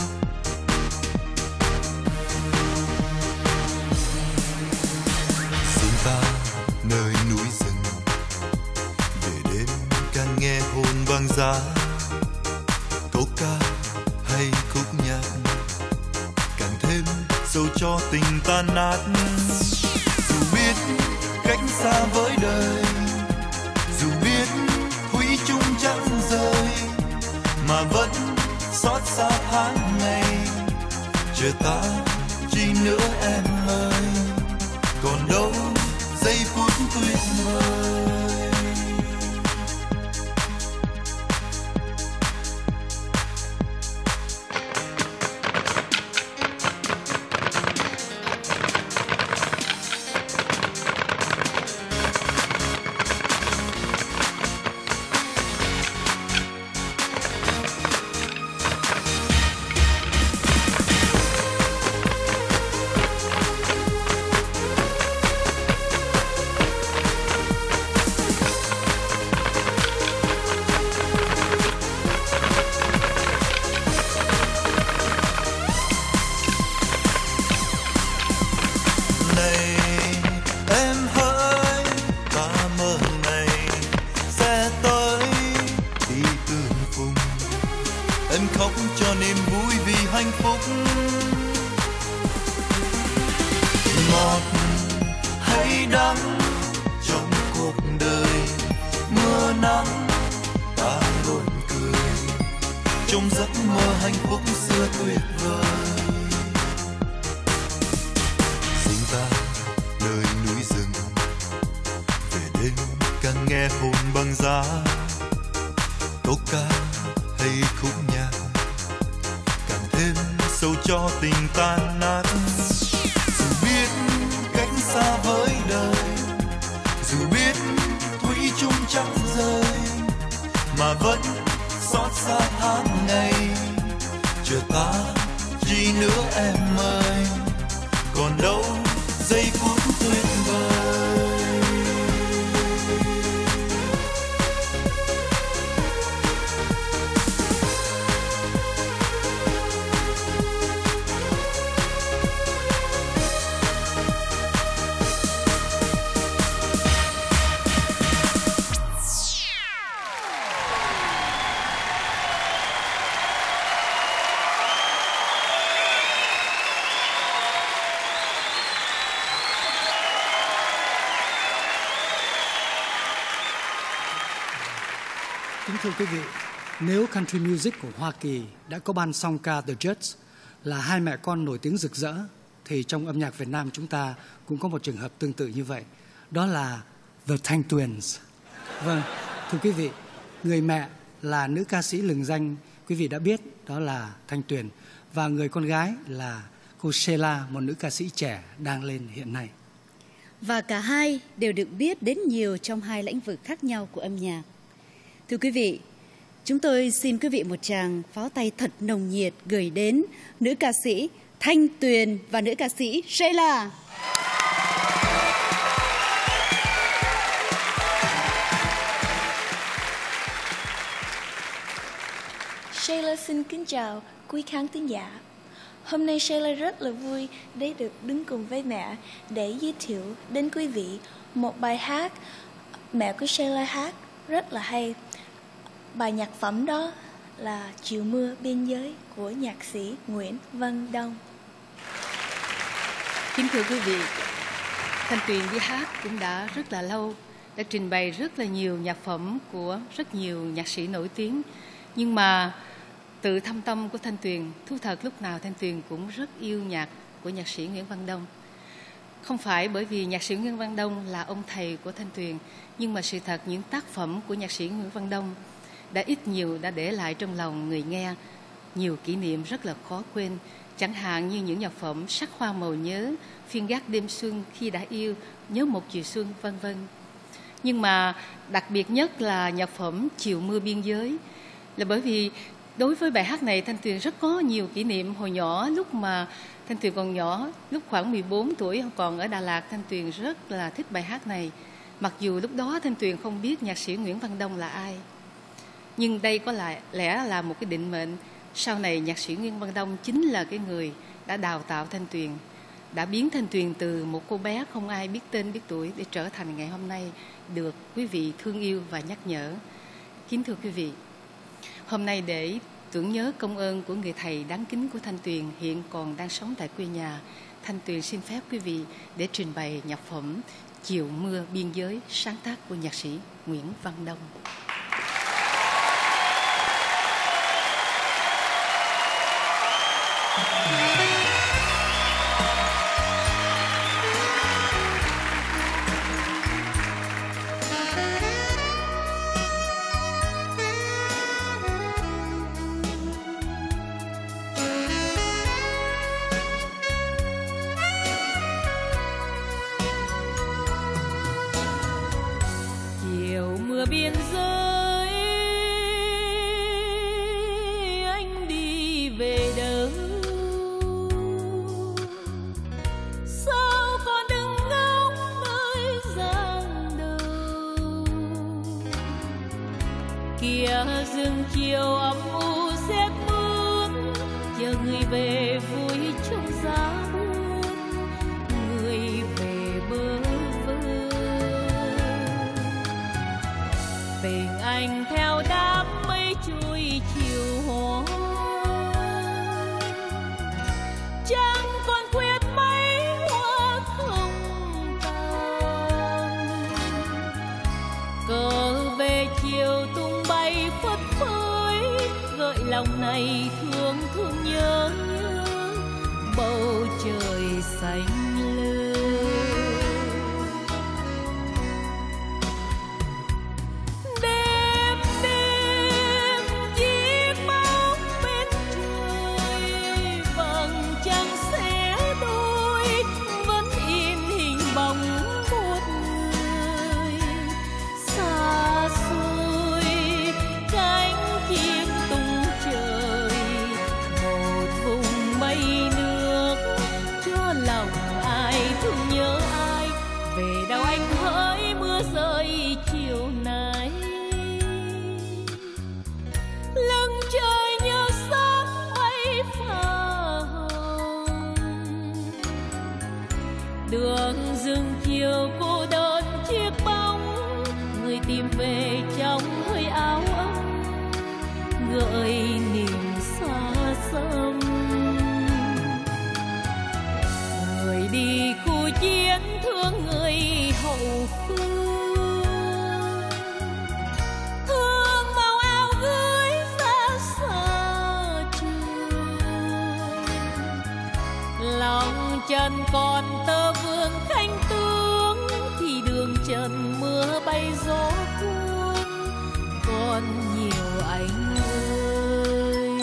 Xin ta nơi núi rừng, về đêm càng nghe hồn vang giá. Câu ca hay khúc nhạc càng thêm dẫu cho tình tan nát. Dù biết cách xa với đời, dù biết thủy chung chẳng rời, mà vẫn xót xa tháng ngày. Chờ ta chi nữa em ơi, còn đâu giây phút tuyệt vời. Kính thưa quý vị, nếu country music của Hoa Kỳ đã có ban song ca The Judds là hai mẹ con nổi tiếng rực rỡ, thì trong âm nhạc Việt Nam chúng ta cũng có một trường hợp tương tự như vậy. Đó là The Thanh Tuyền. Vâng, thưa quý vị, người mẹ là nữ ca sĩ lừng danh, quý vị đã biết, đó là Thanh Tuyền. Và người con gái là cô Sheila, một nữ ca sĩ trẻ đang lên hiện nay. Và cả hai đều được biết đến nhiều trong hai lĩnh vực khác nhau của âm nhạc. Thưa quý vị, chúng tôi xin quý vị một tràng pháo tay thật nồng nhiệt gửi đến nữ ca sĩ Thanh Tuyền và nữ ca sĩ Sheila. Sheila xin kính chào quý khán thính giả. Hôm nay Sheila rất là vui để được đứng cùng với mẹ để giới thiệu đến quý vị một bài hát mẹ của Sheila hát rất là hay. Bài nhạc phẩm đó là Chiều Mưa Biên Giới của nhạc sĩ Nguyễn Văn Đông. Kính thưa quý vị, Thanh Tuyền đi hát cũng đã rất là lâu, đã trình bày rất là nhiều nhạc phẩm của rất nhiều nhạc sĩ nổi tiếng. Nhưng mà tự thâm tâm của Thanh Tuyền, thú thật lúc nào Thanh Tuyền cũng rất yêu nhạc của nhạc sĩ Nguyễn Văn Đông. Không phải bởi vì nhạc sĩ Nguyễn Văn Đông là ông thầy của Thanh Tuyền, nhưng mà sự thật những tác phẩm của nhạc sĩ Nguyễn Văn Đông đã ít nhiều đã để lại trong lòng người nghe nhiều kỷ niệm rất là khó quên. Chẳng hạn như những nhạc phẩm Sắc Hoa Màu Nhớ, Phiên Gác Đêm Xuân, Khi Đã Yêu, Nhớ Một Chiều Xuân, vân vân. Nhưng mà đặc biệt nhất là nhạc phẩm Chiều Mưa Biên Giới, là bởi vì đối với bài hát này Thanh Tuyền rất có nhiều kỷ niệm. Hồi nhỏ, lúc mà Thanh Tuyền còn nhỏ, lúc khoảng mười bốn tuổi còn ở Đà Lạt, Thanh Tuyền rất là thích bài hát này. Mặc dù lúc đó Thanh Tuyền không biết nhạc sĩ Nguyễn Văn Đông là ai. Nhưng đây có lẽ là một cái định mệnh. Sau này nhạc sĩ Nguyễn Văn Đông chính là cái người đã đào tạo Thanh Tuyền, đã biến Thanh Tuyền từ một cô bé không ai biết tên biết tuổi để trở thành ngày hôm nay được quý vị thương yêu và nhắc nhở. Kính thưa quý vị, hôm nay để tưởng nhớ công ơn của người thầy đáng kính của Thanh Tuyền hiện còn đang sống tại quê nhà, Thanh Tuyền xin phép quý vị để trình bày nhạc phẩm Chiều Mưa Biên Giới, sáng tác của nhạc sĩ Nguyễn Văn Đông. Biên giới anh đi về đâu, sao còn đứng ngóng nơi giang đầu, kia rừng chiều âm u rét mướt, chờ người về vui trong giá buồn, người về bơ tình anh theo đám mây trôi chiều hoa, chẳng còn quyết mấy hoa không tàn, cờ về chiều tung bay phất phới, gợi lòng này thương thương nhớ nhớ bầu trời xanh lơ. Đường rừng chiều cô đơn chiếc bóng, người tìm về trong hơi áo ấm, gợi niềm xa xăm. Người đi khu chiến thương người hậu phương, thương màu áo gửi ra xa trường, lòng chân còn tơ vương khanh tướng, thì đường trần mưa bay gió cuốn, còn nhiều anh ơi.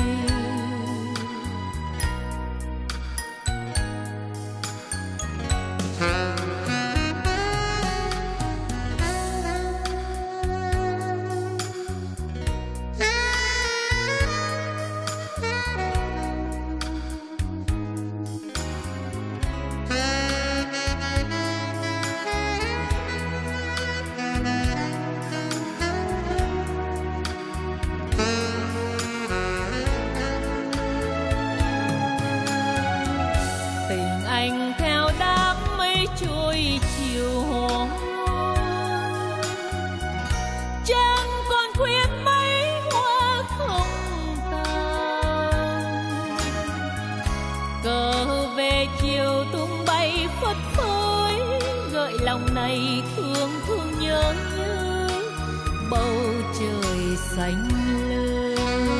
xanh lơ.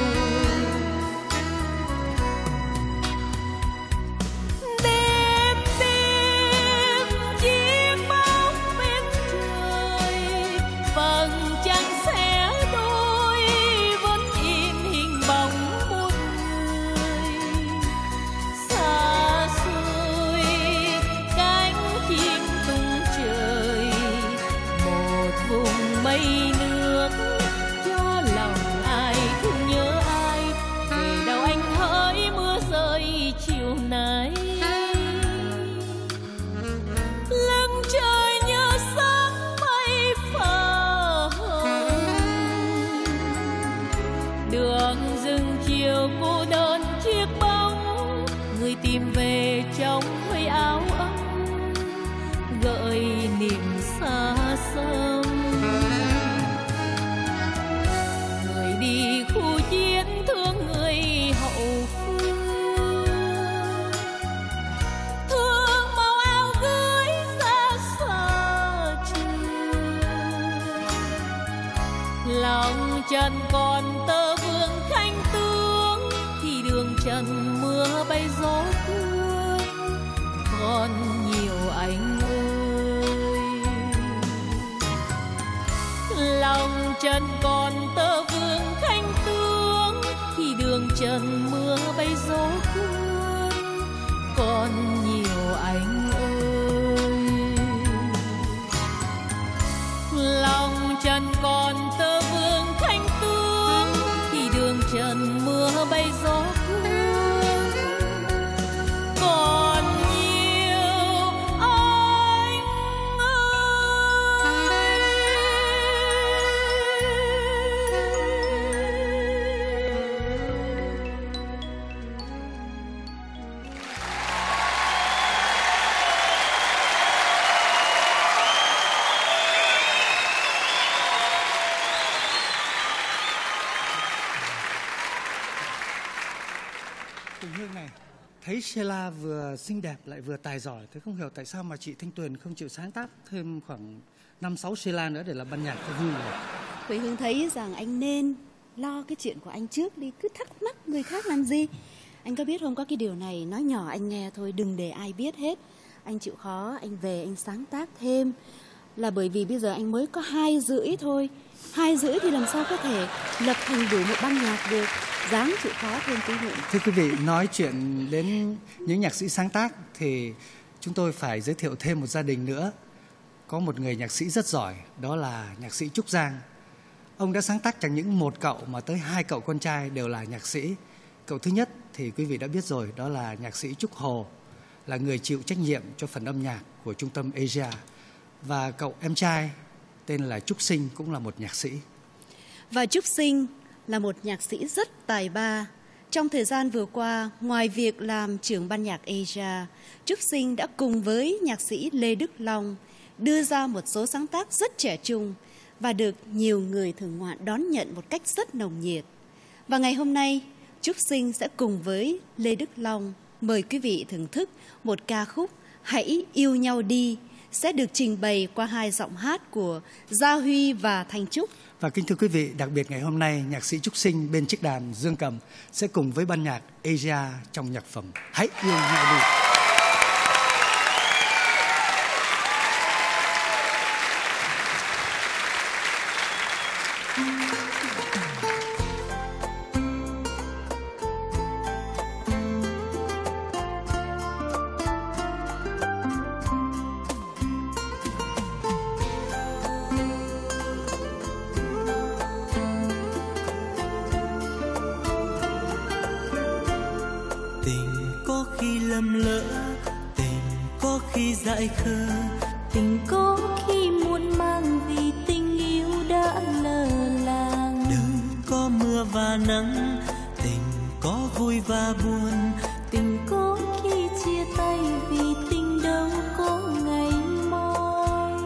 Đêm đêm chiếc bóng bên trời, vầng trăng xẻ đôi vẫn in hình bóng một người. Xa xôi cánh chim tung trời, một vùng mây nước cho lòng ai thương nhớ ai. Về đâu anh hỡi mưa rơi chiều nay, lưng trời nhớ sáng mây phờ hồng. Đường rừng chiều cô đơn chiếc bóng, người tìm về trong hơi áo ấm, gợi niềm xa xăm. Người đi khu chiến thương người hậu phương, thương màu áo gửi ra xa trường. Lòng trần còn tơ vương khanh tướng, thì đường trần mưa bay gió cuốn. Còn nhiều anh ơi, lòng trần còn tơ vương khanh tướng, thì đường trần mưa bay gió cuốn. Còn nhiều anh ơi, lòng trần còn tơ vương khanh tướng, thì đường trần mưa bay gió cuốn. Còn nhiều anh Quỳnh Hương này, thấy Sheila vừa xinh đẹp lại vừa tài giỏi, tôi không hiểu tại sao mà chị Thanh Tuyền không chịu sáng tác thêm khoảng năm sáu Sheila nữa để làm ban nhạc cho vui rồi. Quỳnh Hương thấy rằng anh nên lo cái chuyện của anh trước đi, cứ thắc mắc người khác làm gì. Anh có biết không, có cái điều này nói nhỏ anh nghe thôi, đừng để ai biết hết. Anh chịu khó, anh về anh sáng tác thêm, là bởi vì bây giờ anh mới có hai rưỡi thôi. Hai rưỡi thì làm sao có thể lập thành đủ một ban nhạc được. Dáng chịu khó thêm tí nữa. Thưa quý vị, nói chuyện đến những nhạc sĩ sáng tác thì chúng tôi phải giới thiệu thêm một gia đình nữa. Có một người nhạc sĩ rất giỏi, đó là nhạc sĩ Trúc Giang. Ông đã sáng tác chẳng những một cậu mà tới hai cậu con trai đều là nhạc sĩ. Cậu thứ nhất thì quý vị đã biết rồi, đó là nhạc sĩ Trúc Hồ, là người chịu trách nhiệm cho phần âm nhạc của trung tâm Asia. Và cậu em trai tên là Trúc Sinh cũng là một nhạc sĩ. Và Trúc Sinh là một nhạc sĩ rất tài ba. Trong thời gian vừa qua, ngoài việc làm trưởng ban nhạc Asia, Trúc Sinh đã cùng với nhạc sĩ Lê Đức Long đưa ra một số sáng tác rất trẻ trung và được nhiều người thưởng ngoạn đón nhận một cách rất nồng nhiệt. Và ngày hôm nay, Trúc Sinh sẽ cùng với Lê Đức Long mời quý vị thưởng thức một ca khúc Hãy Yêu Nhau Đi, sẽ được trình bày qua hai giọng hát của Gia Huy và Thanh Trúc. Và kính thưa quý vị, đặc biệt ngày hôm nay, nhạc sĩ Trúc Sinh bên chiếc đàn dương cầm sẽ cùng với ban nhạc Asia trong nhạc phẩm Hãy Yêu Nhau Đi. lầm lỡ, tình có khi dại khờ, tình có khi muộn mang vì tình yêu đã lơ làng. Đời có mưa và nắng, tình có vui và buồn, tình có khi chia tay vì tình đâu có ngày mai.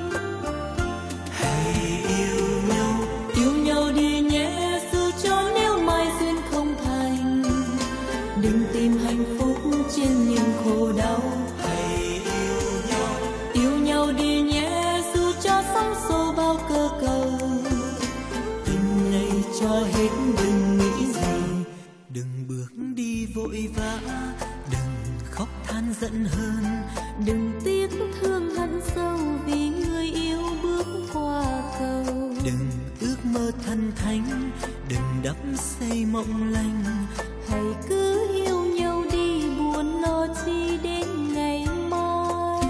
Hãy yêu nhau, yêu nhau đi nhé, dù cho nếu mai duyên không thành, đừng tìm hạnh phúc trên những khổ đau. Hãy yêu nhau, yêu nhau đi nhé, dù cho sóng xô bao cơ cầu, từng ngày cho hết đừng nghĩ gì. Đừng bước đi vội vã, đừng khóc than giận hơn, đừng tiếc thương hận sâu vì người yêu bước qua cầu. Đừng ước mơ thần thánh, đừng đắm say mộng lành, hãy cứ yêu nhau đi, buồn lo chi đến ngày mai.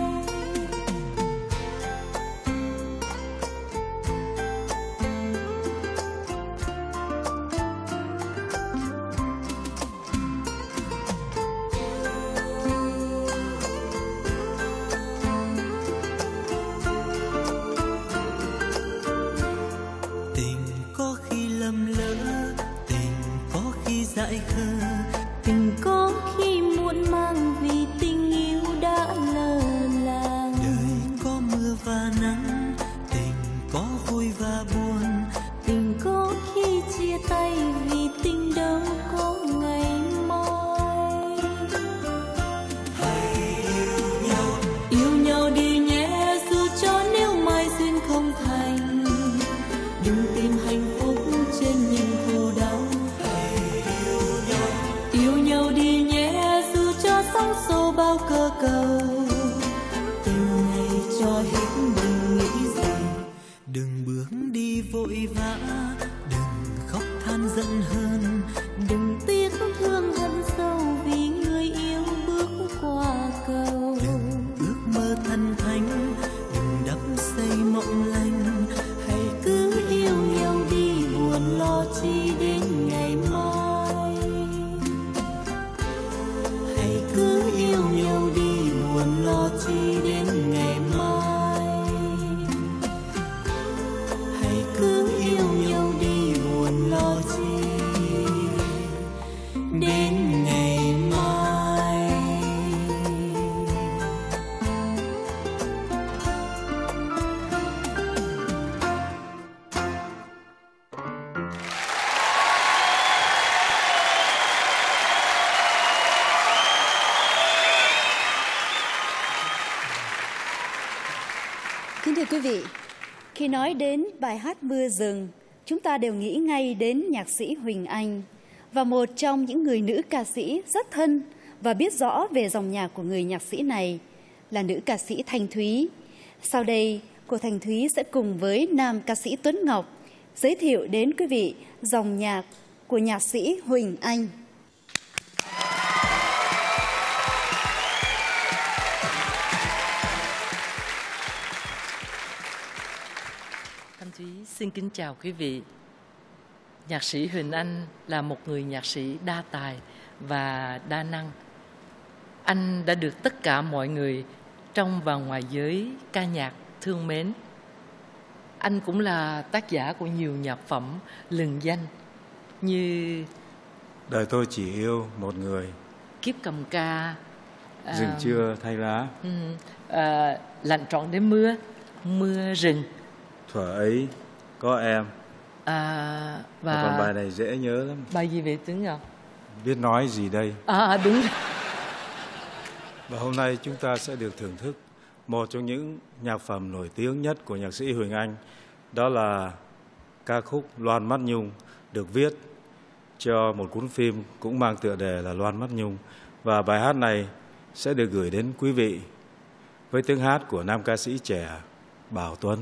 dại khờ, tình có khi muộn mang vì tình yêu đã lơ là. Đời có mưa và nắng, tình có vui và buồn, tình có khi chia tay vì tình đâu có ngày mai. Hãy yêu nhau, yêu nhau đi nhé, dù cho nếu mai duyên không thành. Đừng tìm hạnh phúc trên những khổ đau. Yêu nhau đi nhé, dù cho sóng xô bao cơ cầu. Tình này cho hết đừng nghĩ gì. Đừng bước đi vội vã, đừng khóc than giận hơn, đừng tiếc thương hận sâu vì người yêu bước qua cầu. Đừng ước mơ thần thánh, đừng đắm say mộng lành, hãy cứ yêu nhau đi, buồn lo chi đến ngày mai. Cứ yêu nhau đi, buồn lo chi đến ngày mai. Hãy cứ yêu nhau đi, buồn lo chi đến ngày mai. Kính thưa quý vị, khi nói đến bài hát Mưa Rừng, chúng ta đều nghĩ ngay đến nhạc sĩ Huỳnh Anh và một trong những người nữ ca sĩ rất thân và biết rõ về dòng nhạc của người nhạc sĩ này là nữ ca sĩ Thanh Thúy. Sau đây, cô Thanh Thúy sẽ cùng với nam ca sĩ Tuấn Ngọc giới thiệu đến quý vị dòng nhạc của nhạc sĩ Huỳnh Anh. Thanh Thúy xin kính chào quý vị. Nhạc sĩ Huỳnh Anh là một người nhạc sĩ đa tài và đa năng. Anh đã được tất cả mọi người trong và ngoài giới ca nhạc thương mến. Anh cũng là tác giả của nhiều nhạc phẩm lừng danh như Đời tôi chỉ yêu một người, Kiếp cầm ca, Rừng à, trưa thay lá, à, Lạnh trọn đêm mưa, Mưa rừng, Thuở ấy có em. À, và Mà còn bài này dễ nhớ lắm. Bài gì về Tuấn Ngọc? Biết nói gì đây? À đúng. Và hôm nay chúng ta sẽ được thưởng thức một trong những nhạc phẩm nổi tiếng nhất của nhạc sĩ Huỳnh Anh. Đó là ca khúc Loan Mắt Nhung, được viết cho một cuốn phim cũng mang tựa đề là Loan Mắt Nhung. Và bài hát này sẽ được gửi đến quý vị với tiếng hát của nam ca sĩ trẻ Bảo Tuấn.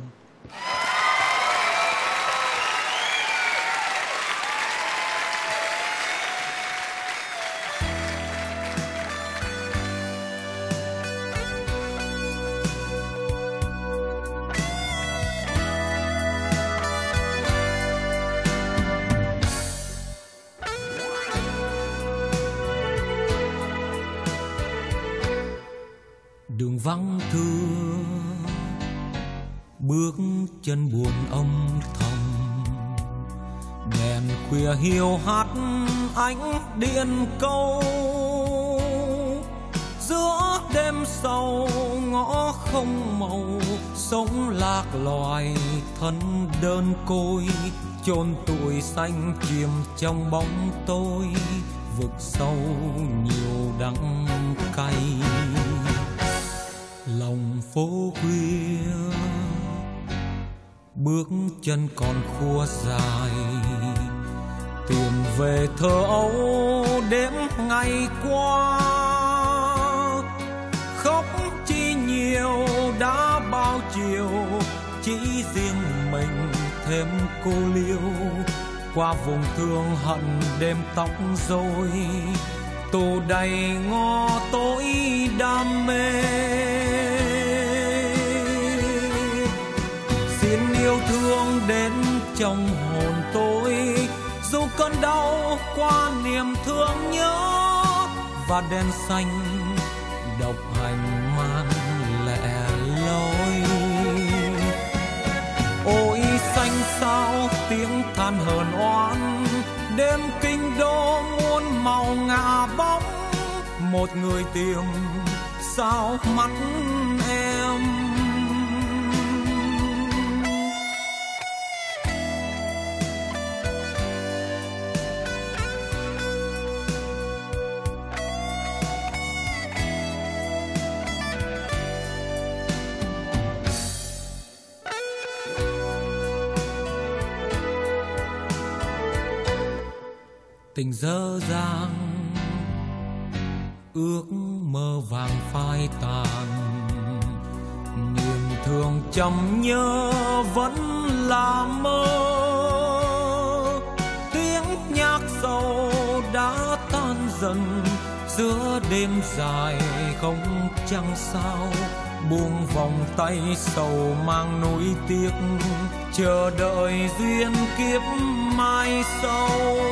Đường vắng thưa, bước chân buồn âm thầm, đèn khuya hiu hắt ánh điện câu. Giữa đêm sâu ngõ không màu, sống lạc loài thân đơn côi, chôn tuổi xanh chìm trong bóng tối, vực sâu nhiều đắng cay. Lòng phố khuya, bước chân còn khua dài, tìm về thơ ấu đêm ngày qua. Khóc chi nhiều đã bao chiều, chỉ riêng mình thêm cô liêu. Qua vùng thương hận đêm tóc rối, tù đầy ngõ tối đam mê. Xin yêu thương đến trong hồn tôi, dù cơn đau qua niềm thương nhớ. Và đèn xanh độc hành mang lẻ loi. Ôi xanh sao tiếng than hờn oán, đêm kinh đô muôn màu ngả bóng. Một người tìm sao mắt em. Tình dở dang ước mơ vàng phai tàn, niềm thương chầm nhớ vẫn là mơ. Tiếng nhạc sầu đã tan dần giữa đêm dài không trăng sao. Buông vòng tay sầu mang nỗi tiếc, chờ đợi duyên kiếp mai sau.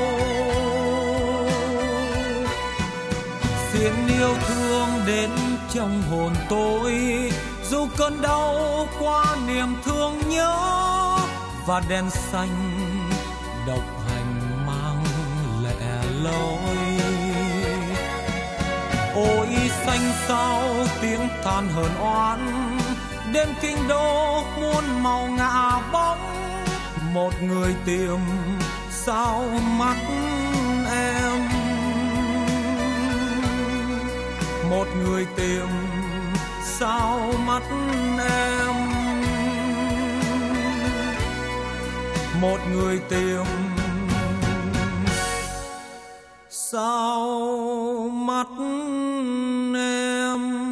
Xin yêu thương đến trong hồn tôi, dù cơn đau qua niềm thương nhớ. Và đèn xanh độc hành mang lẻ loi. Ôi xanh sao tiếng than hờn oán, đêm kinh đô muôn màu ngả bóng. Một người tìm sao mắt em. Một người tìm sao mắt em. Một người tìm sao mắt em.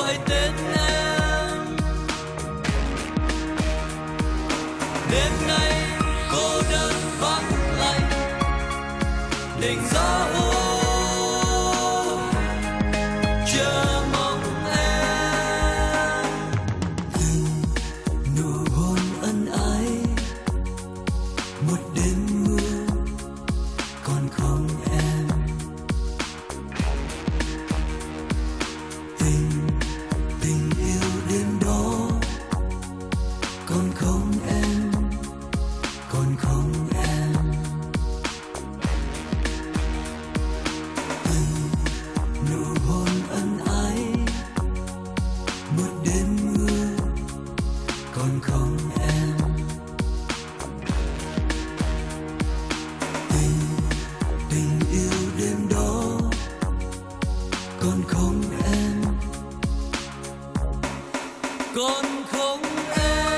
gọi tên em. Đêm nay cô đơn vắng lạnh, đỉnh gió hú chờ mong em. Từng nụ hôn ân ái, một đêm mưa còn không em. Tình tình yêu đêm đó còn không em, còn không em. Từng nụ hôn ân ái, một đêm mưa còn không em. Tình tình yêu đêm đó còn không em, còn không em.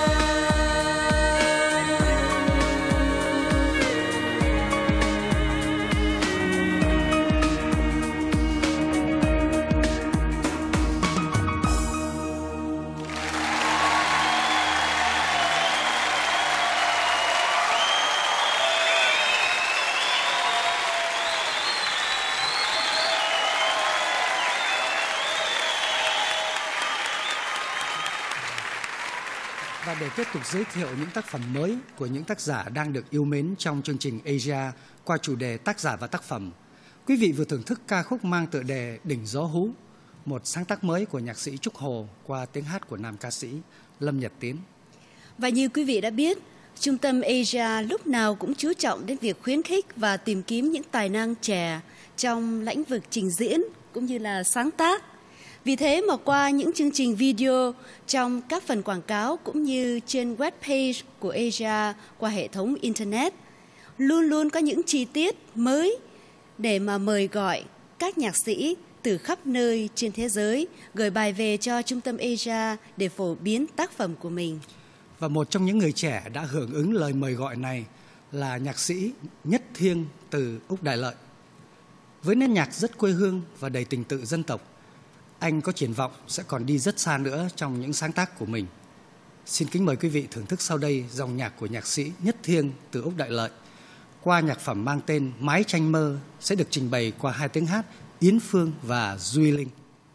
Và để tiếp tục giới thiệu những tác phẩm mới của những tác giả đang được yêu mến trong chương trình Asia qua chủ đề tác giả và tác phẩm, quý vị vừa thưởng thức ca khúc mang tựa đề Đỉnh Gió Hú, một sáng tác mới của nhạc sĩ Trúc Hồ qua tiếng hát của nam ca sĩ Lâm Nhật Tiến. Và như quý vị đã biết, Trung tâm Asia lúc nào cũng chú trọng đến việc khuyến khích và tìm kiếm những tài năng trẻ trong lĩnh vực trình diễn cũng như là sáng tác. Vì thế mà qua những chương trình video, trong các phần quảng cáo cũng như trên web page của Asia qua hệ thống Internet, luôn luôn có những chi tiết mới để mà mời gọi các nhạc sĩ từ khắp nơi trên thế giới gửi bài về cho Trung tâm Asia để phổ biến tác phẩm của mình. Và một trong những người trẻ đã hưởng ứng lời mời gọi này là nhạc sĩ Nhất Thiêng từ Úc Đại Lợi. Với nét nhạc rất quê hương và đầy tình tự dân tộc, anh có triển vọng sẽ còn đi rất xa nữa trong những sáng tác của mình. Xin kính mời quý vị thưởng thức sau đây dòng nhạc của nhạc sĩ Nhất Thiêng từ Úc Đại Lợi qua nhạc phẩm mang tên Mái Tranh Mơ sẽ được trình bày qua hai tiếng hát Yến Phương và Duy Linh.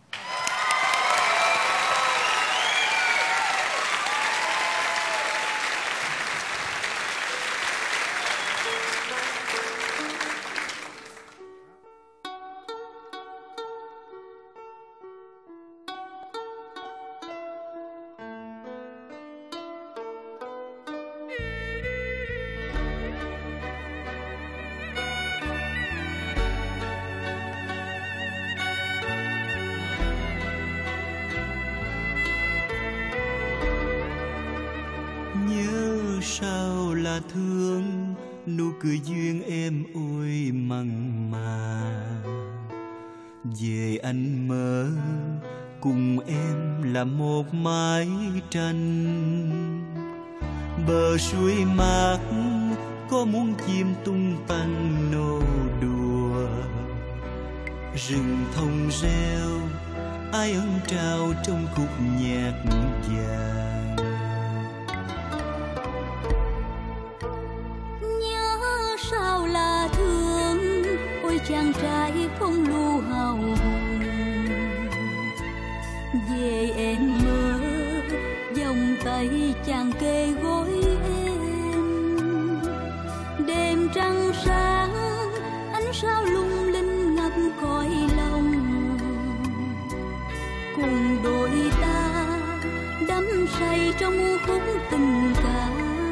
Sao là thương nụ cười duyên em ôi mặn mà. Về anh mơ cùng em là một mái tranh, bờ suối mát có muốn chim tung tăng nô đùa. Rừng thông reo ai ân trao trong khúc nhạc vàng. Sao là thương ôi chàng trai phong lưu hào hùng. Về em mơ vòng tay chàng kề gối em. Đêm trăng sáng ánh sao lung linh ngập cõi lòng. Cùng đôi ta đắm say trong khúc tình ca.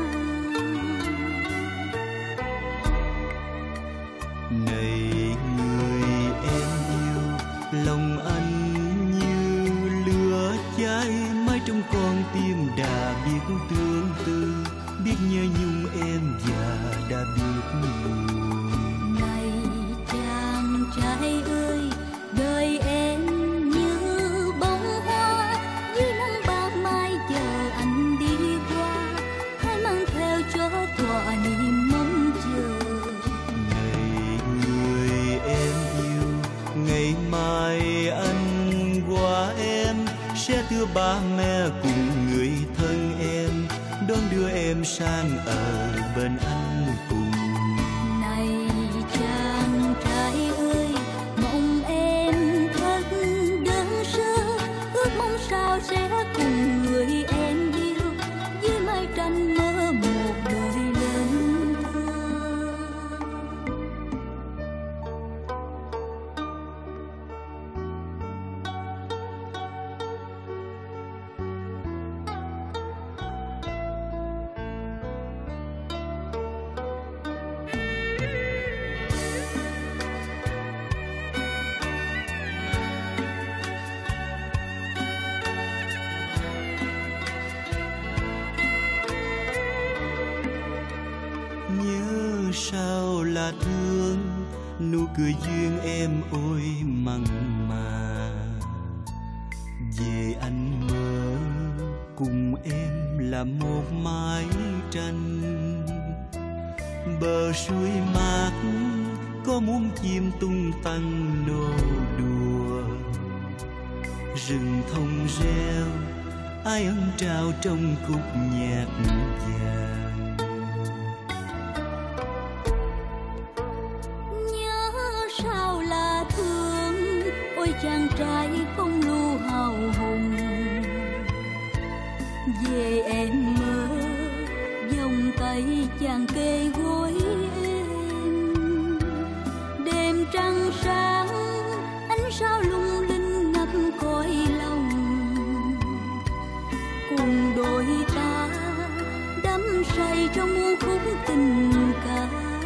Này người em yêu, lòng anh như lửa cháy mãi trong con tim đã biết tương tư, biết nhớ nhung em và đã biết buồn. Này chàng trai ơi, đời em như bông hoa dưới nắng ban mai chờ anh đi qua, hãy mang theo cho tỏa niềm mong chờ. Ngày mai anh qua em sẽ đưa ba mẹ cùng người thân em đón đưa em sang ở bên anh cùng. Này chàng trai ơi, mong em thật đơn sơ, ước mong sao sẽ cùng người em yêu dưới mái tranh mơ một đời lớn thơ. Sao là thương nụ cười duyên em ôi mặn mà, về anh mơ cùng em là một mái tranh, bờ suối mát có muốn chim tung tăng nô đùa, rừng thông reo ai ân trao trong khúc nhạc vàng. Chàng trai phong lưu hào hùng, về em mơ vòng tay chàng kề gối em, đêm trăng sáng ánh sao lung linh ngập cõi lòng, cùng đôi ta đắm say trong muôn khúc tình ca.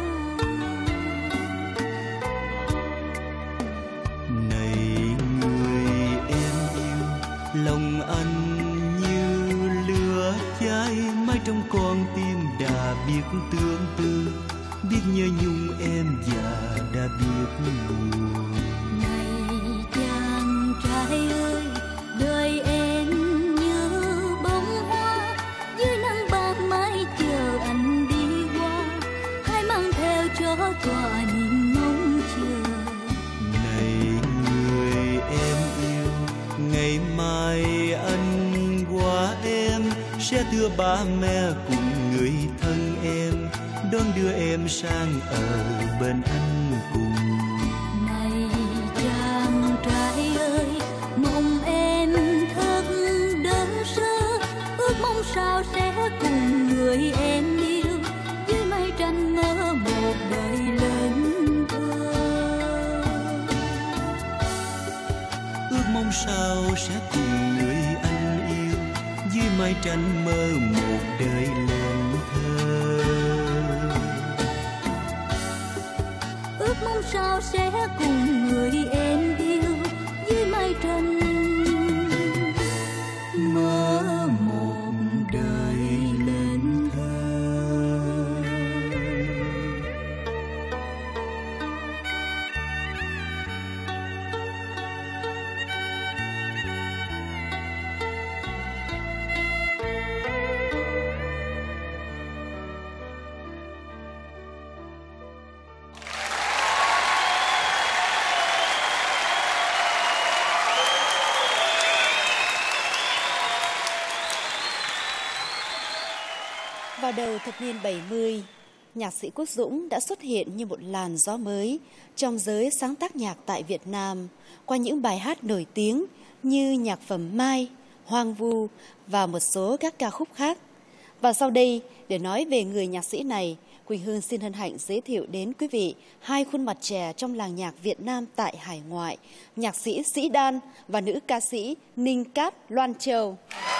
Lòng anh như lửa cháy mãi trong con tim đã biết tương tư, biết nhớ nhung em và đã biết buồn. Này chàng trai ơi, đời em như bông hoa dưới nắng ban mai chờ anh đi qua, hãy mang theo cho tỏa niềm mong chờ. Này người em yêu, ngày mai anh qua em sẽ đưa ba mẹ cùng người thân em đón đưa em sang ở bên anh cùng. Này chàng trai ơi, mong em thật đơn sơ, ước mong sao sẽ cùng người em yêu dưới mái tranh mơ một đời lớn thơ. Ước mong sao sẽ cùng người anh yêu dưới mái tranh mơ một đời lên thơ. Ước mong sao sẽ cùng người em yêu dưới mái tranh mơ một đời lên thơ. Vào đầu thập niên bảy mươi, nhạc sĩ Quốc Dũng đã xuất hiện như một làn gió mới trong giới sáng tác nhạc tại Việt Nam qua những bài hát nổi tiếng như nhạc phẩm Mai, Hoang Vu và một số các ca khúc khác. Và sau đây, để nói về người nhạc sĩ này, Quỳnh Hương xin hân hạnh giới thiệu đến quý vị hai khuôn mặt trẻ trong làng nhạc Việt Nam tại hải ngoại, nhạc sĩ Sĩ Đan và nữ ca sĩ Ninh Cát Loan Châu.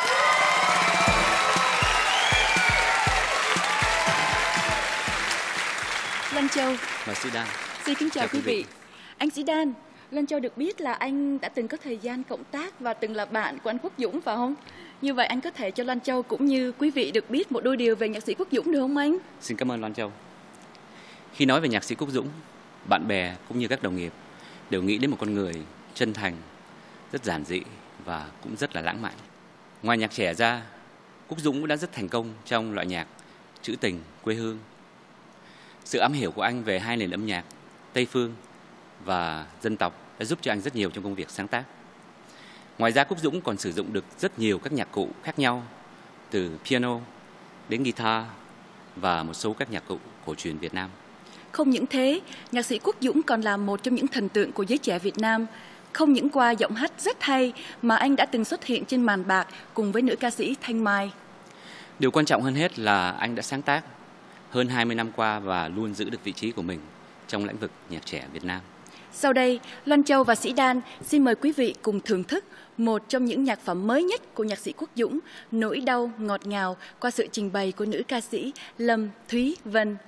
Loan Châu. Và Sĩ Đan. Xin kính chào, chào quý vị. vị. Anh Sĩ Đan, Loan Châu được biết là anh đã từng có thời gian cộng tác và từng là bạn của anh Quốc Dũng phải không? Như vậy anh có thể cho Loan Châu cũng như quý vị được biết một đôi điều về nhạc sĩ Quốc Dũng được không anh? Xin cảm ơn Loan Châu. Khi nói về nhạc sĩ Quốc Dũng, bạn bè cũng như các đồng nghiệp đều nghĩ đến một con người chân thành, rất giản dị và cũng rất là lãng mạn. Ngoài nhạc trẻ ra, Quốc Dũng cũng đã rất thành công trong loại nhạc trữ tình, quê hương. Sự am hiểu của anh về hai nền âm nhạc Tây phương và dân tộc đã giúp cho anh rất nhiều trong công việc sáng tác. Ngoài ra Quốc Dũng còn sử dụng được rất nhiều các nhạc cụ khác nhau, từ piano đến guitar và một số các nhạc cụ cổ truyền Việt Nam. Không những thế, nhạc sĩ Quốc Dũng còn là một trong những thần tượng của giới trẻ Việt Nam. Không những qua giọng hát rất hay mà anh đã từng xuất hiện trên màn bạc cùng với nữ ca sĩ Thanh Mai. Điều quan trọng hơn hết là anh đã sáng tác hơn hai mươi năm qua và luôn giữ được vị trí của mình trong lĩnh vực nhạc trẻ Việt Nam. Sau đây, Loan Châu và Sĩ Đan xin mời quý vị cùng thưởng thức một trong những nhạc phẩm mới nhất của nhạc sĩ Quốc Dũng, Nỗi đau ngọt ngào, qua sự trình bày của nữ ca sĩ Lâm Thúy Vân.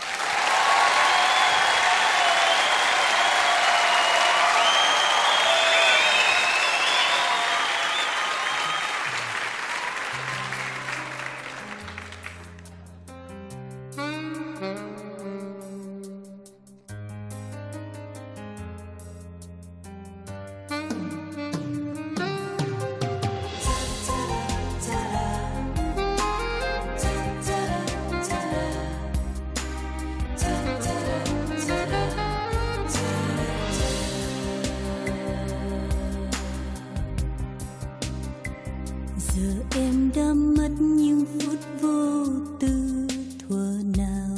Giờ em đã mất những phút vô tư thuở nào,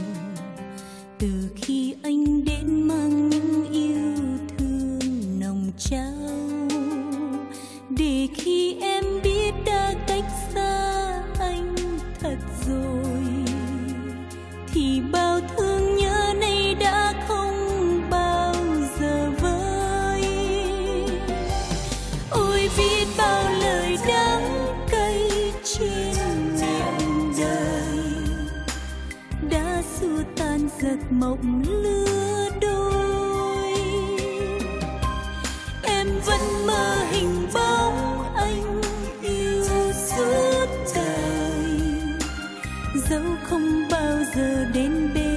từ khi anh đến mang những yêu thương nồng trao, để khi em biết đã cách xa anh thật rồi, thì bao thương nhớ này đã không bao giờ vơi. Ôi biết bao lời đắng cay trên miệng đời đã xua tan giấc mộng lứa đôi. Em vẫn mơ hình bóng anh yêu suốt đời, dẫu không bao giờ đến bên.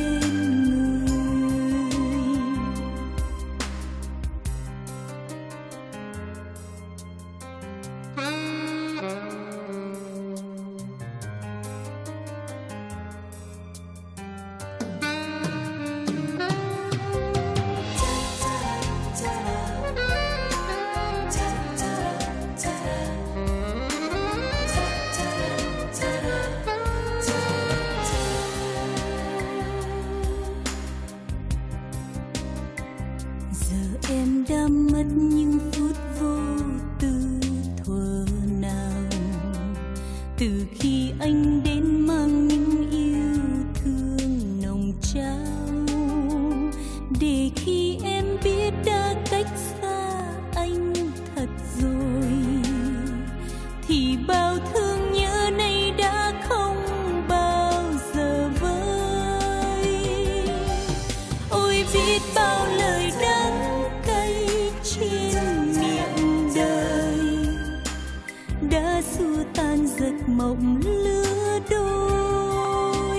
Giờ em đã mất những phút vô tư thuở nào, từ khi anh đến mang những yêu thương nồng trao, để khi em biết đã cách xa anh thật rồi, thì bao thương nhớ này đã không bao giờ vơi. Ôi biết bao lời đắng cay trên miệng đời đã xua tan giấc mộng lứa đôi.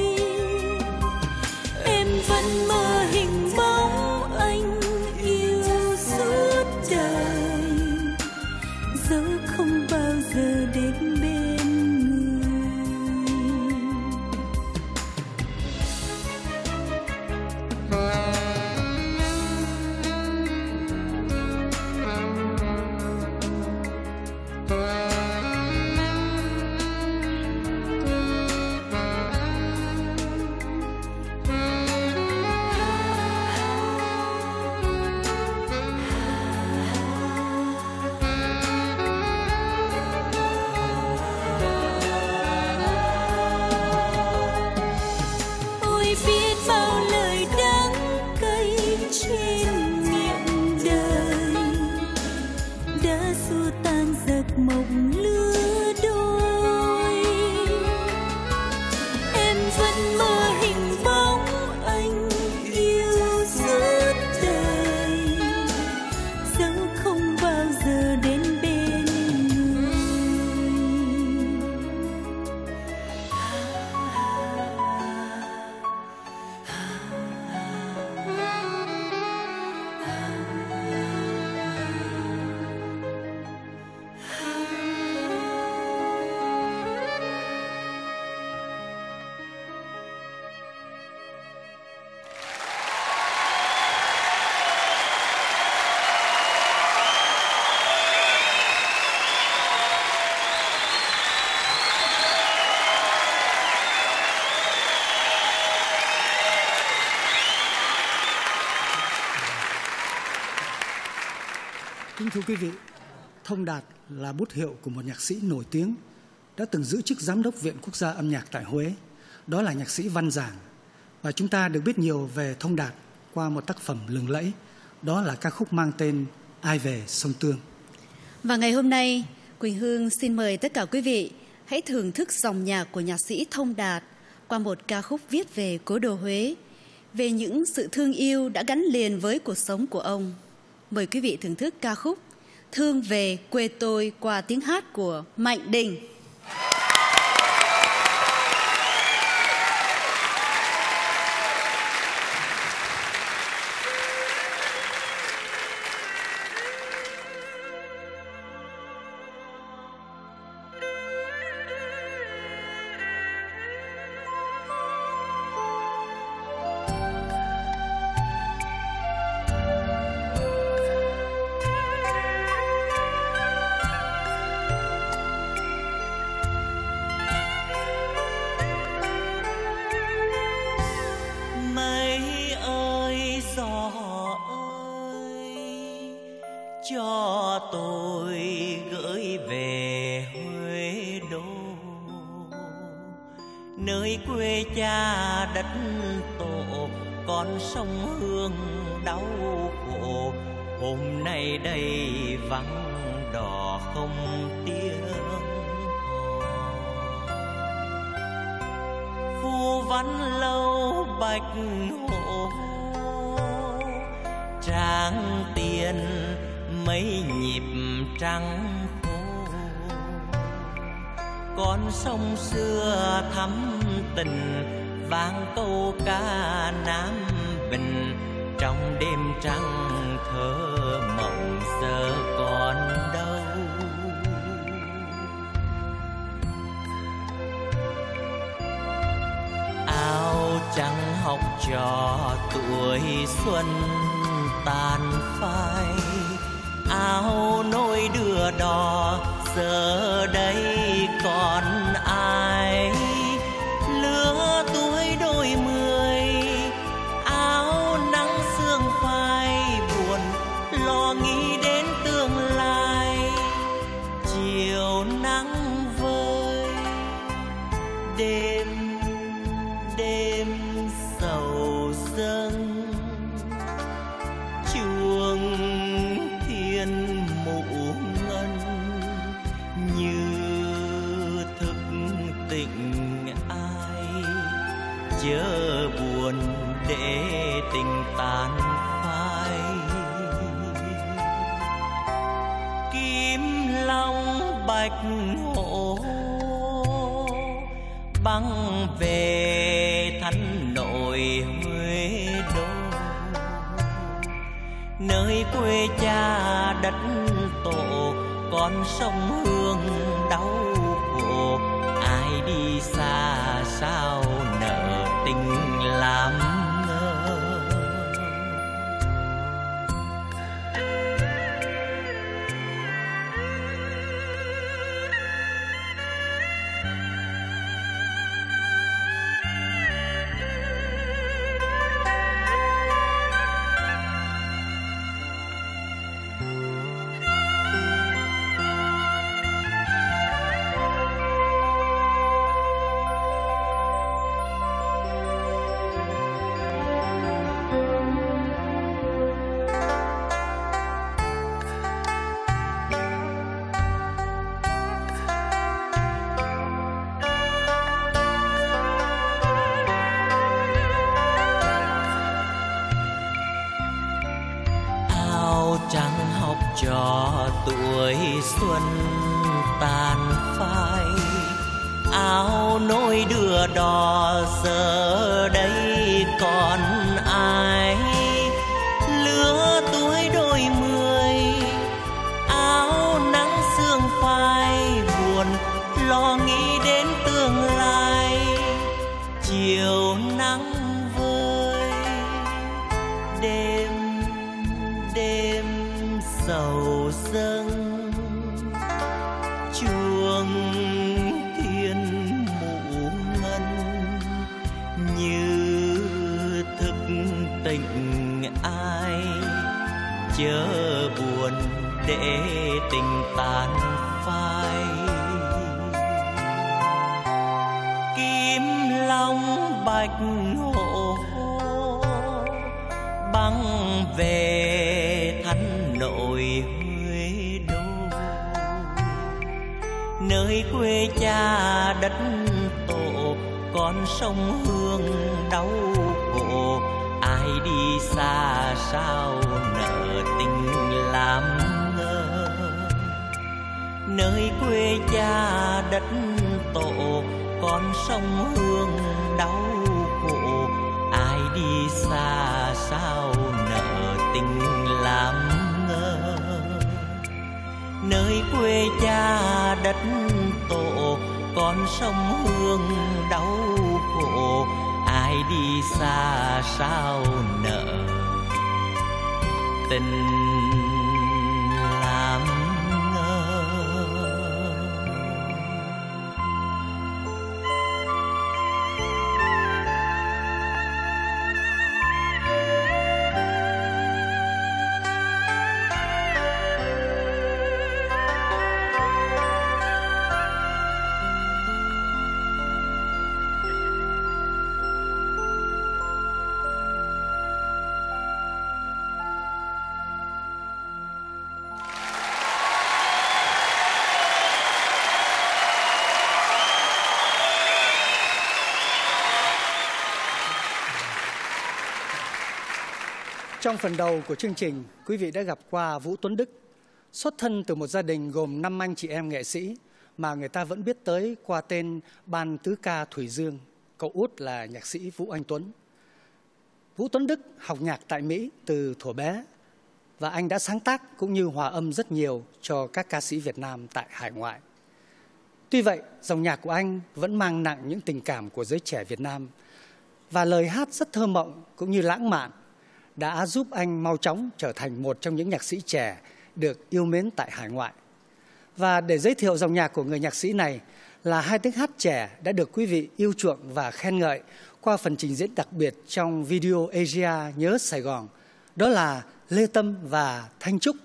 Em vẫn mơ hình bóng anh yêu suốt đời, dẫu không bao giờ đến bên người. thưa quý vị, Thông Đạt là bút hiệu của một nhạc sĩ nổi tiếng đã từng giữ chức giám đốc Viện Quốc gia âm nhạc tại Huế. Đó là nhạc sĩ Văn Giảng. Và chúng ta được biết nhiều về Thông Đạt qua một tác phẩm lừng lẫy, đó là ca khúc mang tên Ai Về Sông Tương. Và ngày hôm nay, Quỳnh Hương xin mời tất cả quý vị hãy thưởng thức dòng nhạc của nhạc sĩ Thông Đạt qua một ca khúc viết về cố đô Huế, về những sự thương yêu đã gắn liền với cuộc sống của ông. Mời quý vị thưởng thức ca khúc Thương Về Quê Tôi qua tiếng hát của Mạnh Đình. cho tôi gửi về Huế đô, nơi quê cha đất tổ, con sông Hương đau khổ. Hôm nay đây vắng đò không tiếng phù văn lâu bạch hồ, tráng tiền mấy nhịp trắng phố. Con sông xưa thắm tình vang câu ca Nam Bình, trong đêm trăng thơ mộng giờ còn đâu. Áo trắng học trò tuổi xuân tàn phai, áo nôi đưa đò giờ đây còn ai. Lứa tuổi đôi mươi, áo nắng sương phai buồn, lo nghĩ đến tương lai. Chiều nắng vơi, đêm đêm sầu dâng, chuông thiên mụ ngân như thức tỉnh ai. Chớ buồn để tình tàn phai, kim long bạch hổ băng về thánh nội Huế đô, nơi quê cha đất tổ, con sông Hương đau khổ. Ai đi xa sao nợ tình làm ngơ. Trăng học trò tuổi xuân tàn phai, áo nôi đưa đò giờ đây còn ai. Lứa tuổi đôi mươi, áo nắng sương phai buồn, lo nghĩ đến tương lai. Chiều nắng vơi, đêm đêm sầu dâng, chuông thiên mụ ngân như thức tỉnh ai. Chớ buồn để tình tàn phai. Kim long bạch hổ băng về thánh nội Huế đô, nơi quê cha đất tổ con sông Hương đau khổ. Ai đi xa sao nợ tình làm ngơ, nơi quê cha đất tổ con sông Hương đau khổ. Ai đi xa sao nợ tình làm ngơ, nơi quê cha đất tổ con sông Hương đau khổ. Ai đi xa sao nợ tình làm ngơ. Trong phần đầu của chương trình, quý vị đã gặp qua Vũ Tuấn Đức, xuất thân từ một gia đình gồm năm anh chị em nghệ sĩ mà người ta vẫn biết tới qua tên Ban Tứ Ca Thủy Dương, cậu út là nhạc sĩ Vũ Anh Tuấn. Vũ Tuấn Đức học nhạc tại Mỹ từ thuở bé và anh đã sáng tác cũng như hòa âm rất nhiều cho các ca sĩ Việt Nam tại hải ngoại. Tuy vậy, dòng nhạc của anh vẫn mang nặng những tình cảm của giới trẻ Việt Nam và lời hát rất thơ mộng cũng như lãng mạn đã giúp anh mau chóng trở thành một trong những nhạc sĩ trẻ được yêu mến tại hải ngoại. Và để giới thiệu dòng nhạc của người nhạc sĩ này là hai tiếng hát trẻ đã được quý vị yêu chuộng và khen ngợi qua phần trình diễn đặc biệt trong video Asia Nhớ Sài Gòn. Đó là Lê Tâm và Thanh Trúc.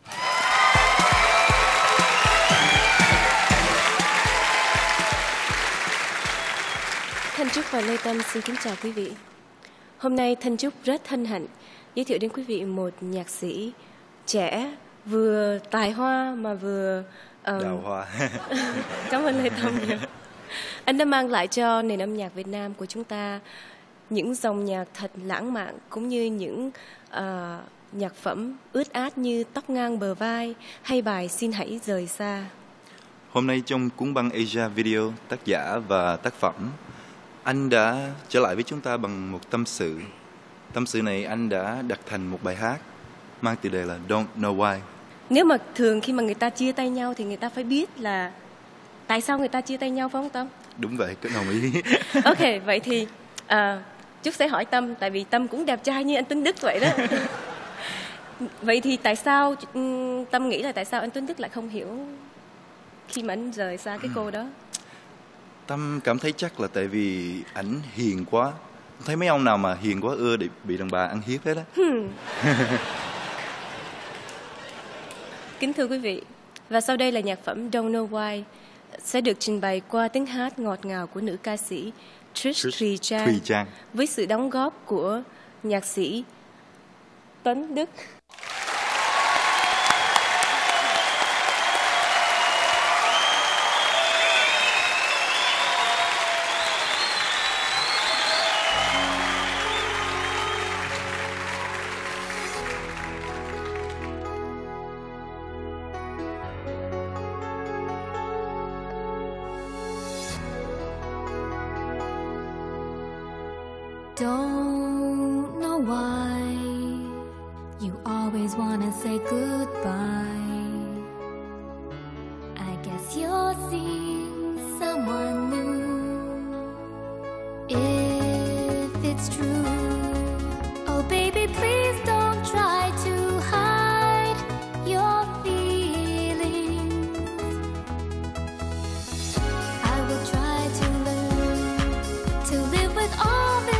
Thanh Trúc và Lê Tâm xin kính chào quý vị. Hôm nay Thanh Trúc rất hân hạnh giới thiệu đến quý vị một nhạc sĩ trẻ vừa tài hoa mà vừa um... đào hoa. Cảm ơn Lê Tâm nhiều. Anh đã mang lại cho nền âm nhạc Việt Nam của chúng ta những dòng nhạc thật lãng mạn cũng như những uh, nhạc phẩm ướt át như Tóc Ngang Bờ Vai hay bài Xin Hãy Rời Xa. Hôm nay trong cuốn băng Asia Video, tác giả và tác phẩm, anh đã trở lại với chúng ta bằng một tâm sự. Tâm sự này anh đã đặt thành một bài hát mang tựa đề là Don't Know Why. Nếu mà thường khi mà người ta chia tay nhau thì người ta phải biết là tại sao người ta chia tay nhau, phải không Tâm? Đúng vậy, cứ đồng ý. Ok, vậy thì à, Trúc sẽ hỏi Tâm, tại vì Tâm cũng đẹp trai như anh Tuấn Đức vậy đó. Vậy thì tại sao Tâm nghĩ là tại sao anh Tuấn Đức lại không hiểu khi mà anh rời xa cái cô đó? Tâm cảm thấy chắc là tại vì ảnh hiền quá. Thấy mấy ông nào mà hiền quá ưa để bị đàn bà ăn hiếp hết á. Hmm. Kính thưa quý vị, và sau đây là nhạc phẩm Don't Know Why sẽ được trình bày qua tiếng hát ngọt ngào của nữ ca sĩ Trish, Trish Thùy Trang, Thùy Trang với sự đóng góp của nhạc sĩ Tuấn Đức. Don't know why you always wanna say goodbye. I guess you're seeing someone new. If it's true, oh baby, please don't try to hide your feelings. I will try to learn to live with all this.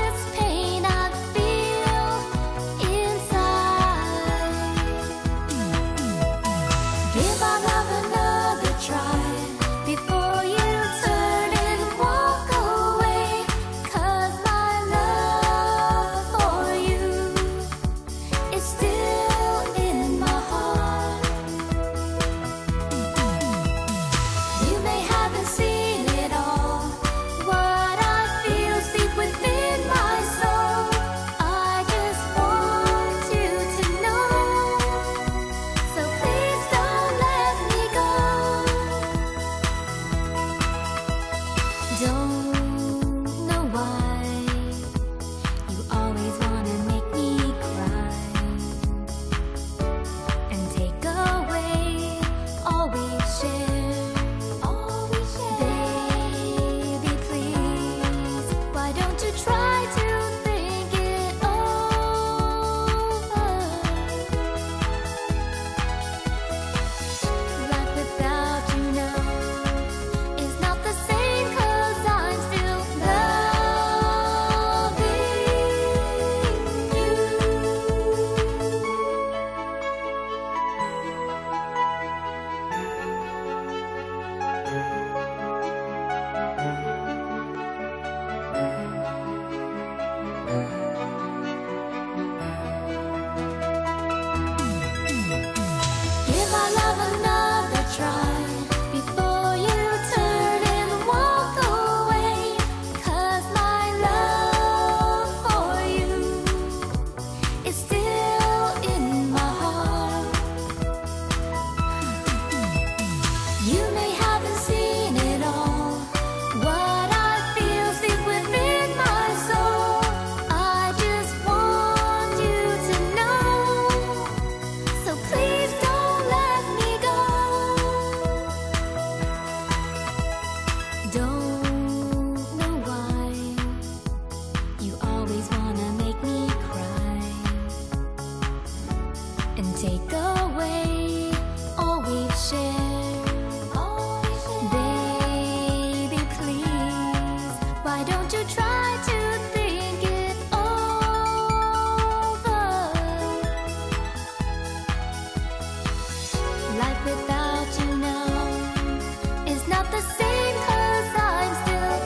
It's not the same 'cause I'm still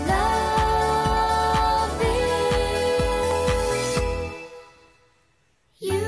loving you.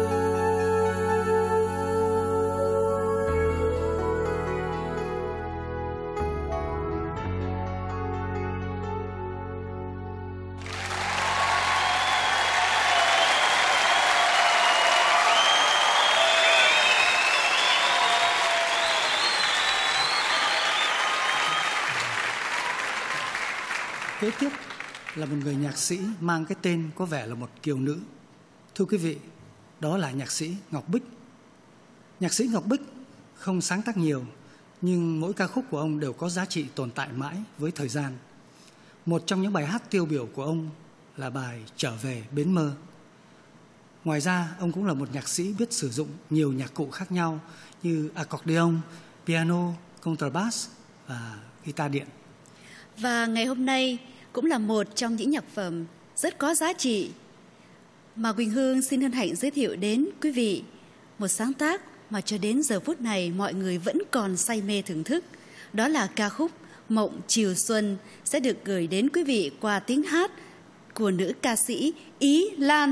Kế tiếp là một người nhạc sĩ mang cái tên có vẻ là một kiều nữ. Thưa quý vị, đó là nhạc sĩ Ngọc Bích. Nhạc sĩ Ngọc Bích không sáng tác nhiều, nhưng mỗi ca khúc của ông đều có giá trị tồn tại mãi với thời gian. Một trong những bài hát tiêu biểu của ông là bài Trở về Bến Mơ. Ngoài ra, ông cũng là một nhạc sĩ biết sử dụng nhiều nhạc cụ khác nhau như accordion, piano, contrabass và guitar điện. Và ngày hôm nay cũng là một trong những nhạc phẩm rất có giá trị mà Quỳnh Hương xin hân hạnh giới thiệu đến quý vị. Một sáng tác mà cho đến giờ phút này mọi người vẫn còn say mê thưởng thức. Đó là ca khúc Mộng Chiều Xuân sẽ được gửi đến quý vị qua tiếng hát của nữ ca sĩ Ý Lan.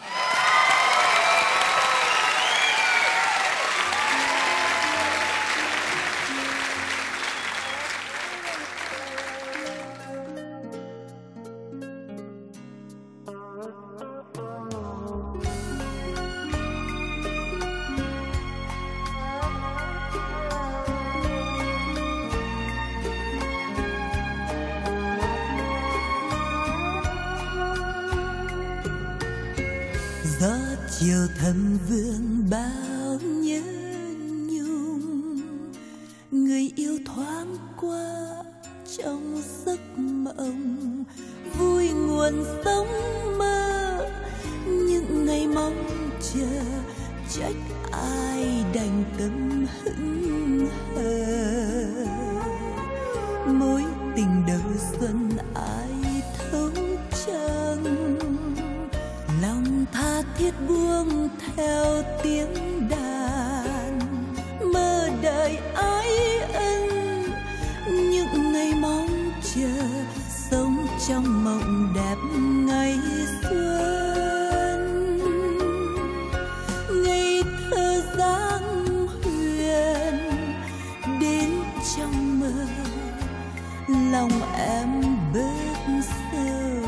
Gió chiều thầm vương bao nhớ nhung, người yêu thoáng qua trong giấc mộng, vui nguồn sống mơ những ngày mong chờ, trách ai đành tâm hững hờ. Mối tình đầu xuân ai thấu chẳng, lòng tha thiết buông theo tiếng đàn, mơ đời ái ân những ngày mong chờ, sống trong mộng đẹp ngày xuân. Ngày thơ dáng huyền đến trong mơ, lòng em bớt sầu,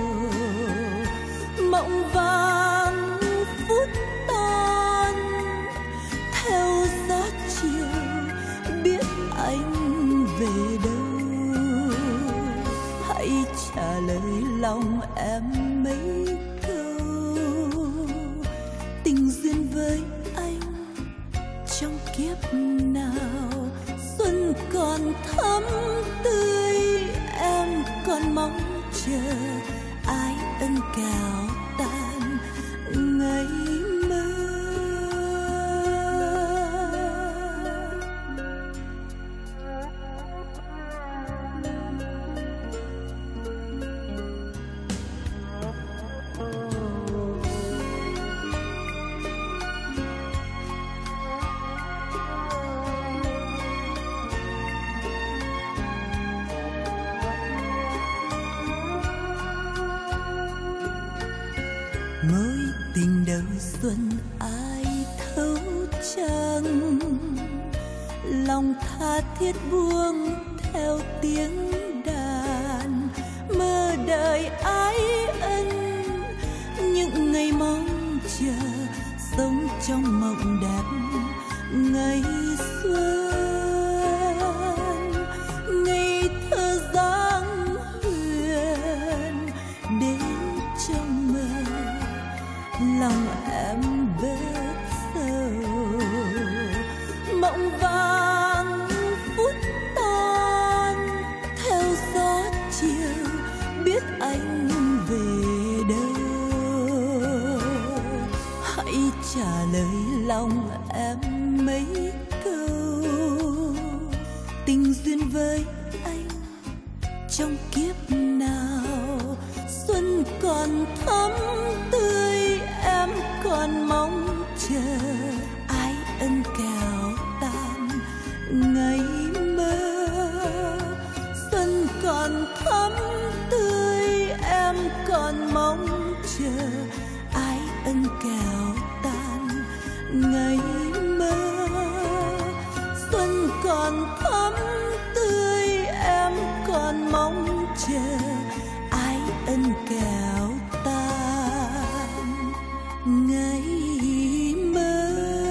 mộng vàng phút tan theo gió chiều, biết anh về đâu. Hãy trả lời lòng em mấy câu, tình duyên với anh trong kiếp nào, xuân còn thắm tươi em còn mong chờ, ai ân cao tan ngày mơ. Mối tình đầu xuân ai thấu chẳng, lòng tha thiết buông theo tiếng đàn, mơ đời ái ân những ngày mong chờ, sống trong mộng đẹp ngày xuân. Ngày thơ dáng huyền đến trong mơ, lòng em bớt sầu, mộng vàng phút tan theo gió chiều, biết anh về đâu. Hãy trả lời lòng em mấy câu, tình duyên với anh trong kiếp nào, xuân còn thắm tươi em còn mong chờ, ai ân cao tan ngày mơ. mong chờ ái ân kẹo tan ngày mơ. Xuân còn thắm tươi em còn mong chờ ái ân kẹo tan ngày mơ.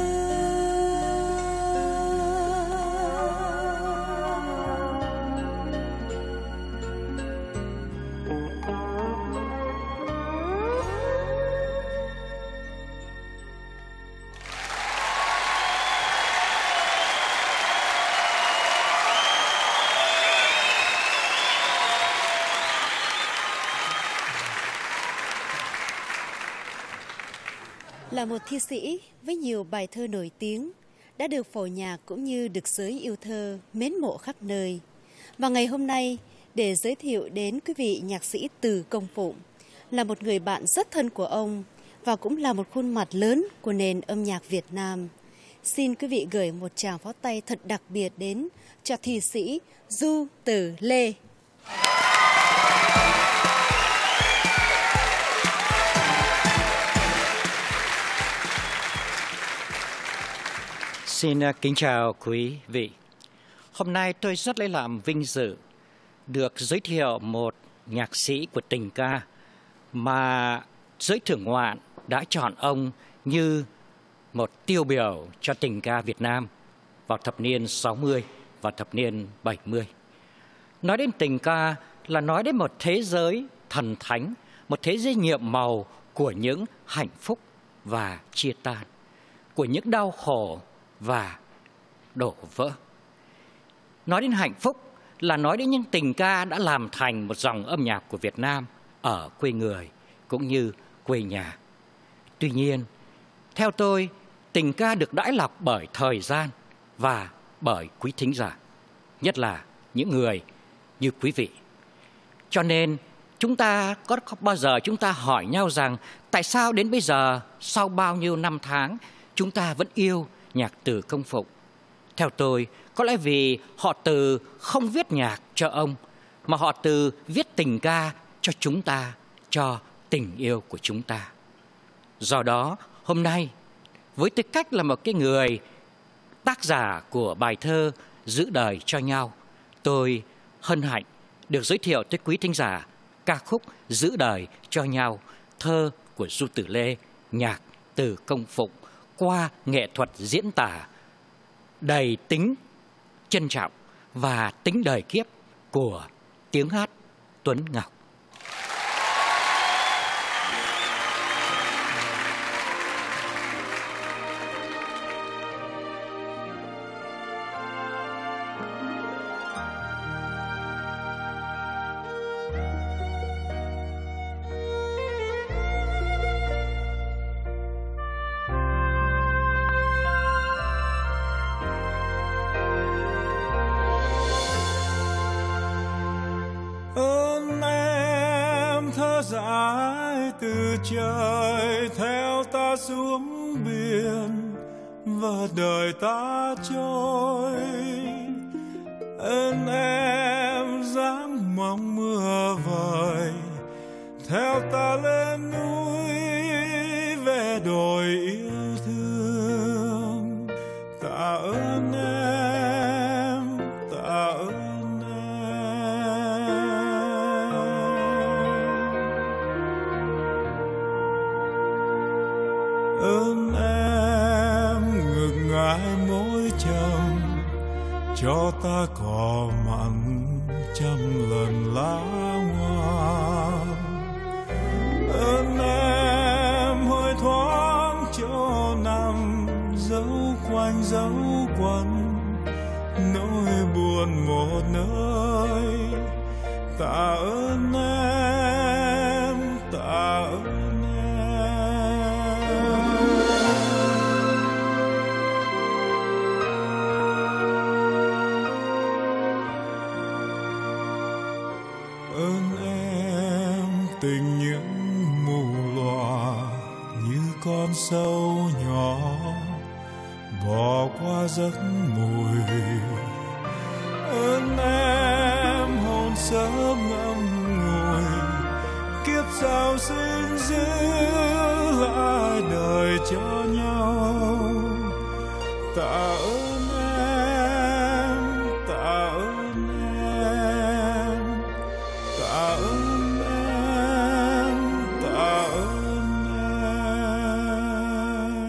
Là một thi sĩ với nhiều bài thơ nổi tiếng, đã được phổ nhạc cũng như được giới yêu thơ mến mộ khắp nơi. Và ngày hôm nay, để giới thiệu đến quý vị nhạc sĩ Từ Công Phụng, là một người bạn rất thân của ông và cũng là một khuôn mặt lớn của nền âm nhạc Việt Nam. Xin quý vị gửi một tràng pháo tay thật đặc biệt đến cho thi sĩ Du Tử Lê. Xin kính chào quý vị. Hôm nay tôi rất lấy làm vinh dự được giới thiệu một nhạc sĩ của tình ca mà giới thưởng ngoạn đã chọn ông như một tiêu biểu cho tình ca Việt Nam vào thập niên sáu mươi và thập niên bảy mươi. Nói đến tình ca là nói đến một thế giới thần thánh, một thế giới nhiệm màu của những hạnh phúc và chia tan, của những đau khổ và đổ vỡ. Nói đến hạnh phúc là nói đến những tình ca đã làm thành một dòng âm nhạc của Việt Nam ở quê người cũng như quê nhà. Tuy nhiên, theo tôi, tình ca được đãi lọc bởi thời gian và bởi quý thính giả, nhất là những người như quý vị. Cho nên, chúng ta có bao giờ chúng ta hỏi nhau rằng tại sao đến bây giờ, sau bao nhiêu năm tháng, chúng ta vẫn yêu nhạc Từ Công Phụng? Theo tôi, có lẽ vì họ Từ không viết nhạc cho ông, mà họ Từ viết tình ca cho chúng ta, cho tình yêu của chúng ta. Do đó, hôm nay, với tư cách là một cái người tác giả của bài thơ Giữ Đời Cho Nhau, tôi hân hạnh được giới thiệu tới quý thính giả ca khúc Giữ Đời Cho Nhau, thơ của Du Tử Lê, nhạc Từ Công Phụng, qua nghệ thuật diễn tả đầy tính trân trọng và tính đời kiếp của tiếng hát Tuấn Ngọc. Dãi từ trời theo ta xuống biển và đời ta trôi. Ơn em dáng mong mưa vời theo ta lên núi về đồi yêu thương. Tạ ơn em, tạ ơn ơn em ngừng ngại mối trầm cho ta cỏ mặn trăm lần lá ngoan. Ơn em hơi thoáng cho nằm dấu quanh dấu quanh nỗi buồn một nơi. Tạ ơn em, tạ ơn tình những mù lòa như con sâu nhỏ bỏ qua giấc mùi. Ơn em hồn sớm ngậm ngùi kiếp sao xin giữ lại đời cho nhau. Tạ ơn em, tạ ơn em, tạ ơn em, tạ ơn em.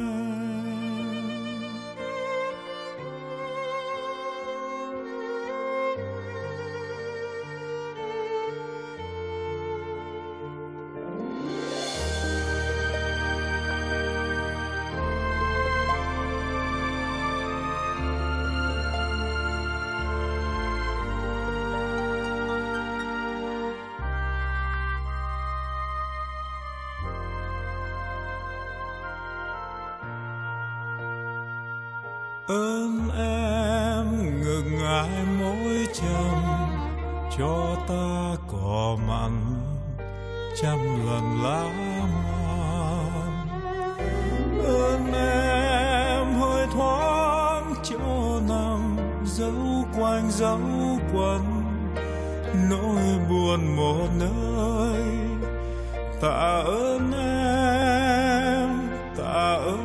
Ơn em ngừng ngại mỗi trăm cho ta cỏ mặn trăm lần lá man. Ơn em hơi thoáng cho nằm dấu quanh dấu quanh nỗi buồn một nơi. Tạ ơn em, tạ ơn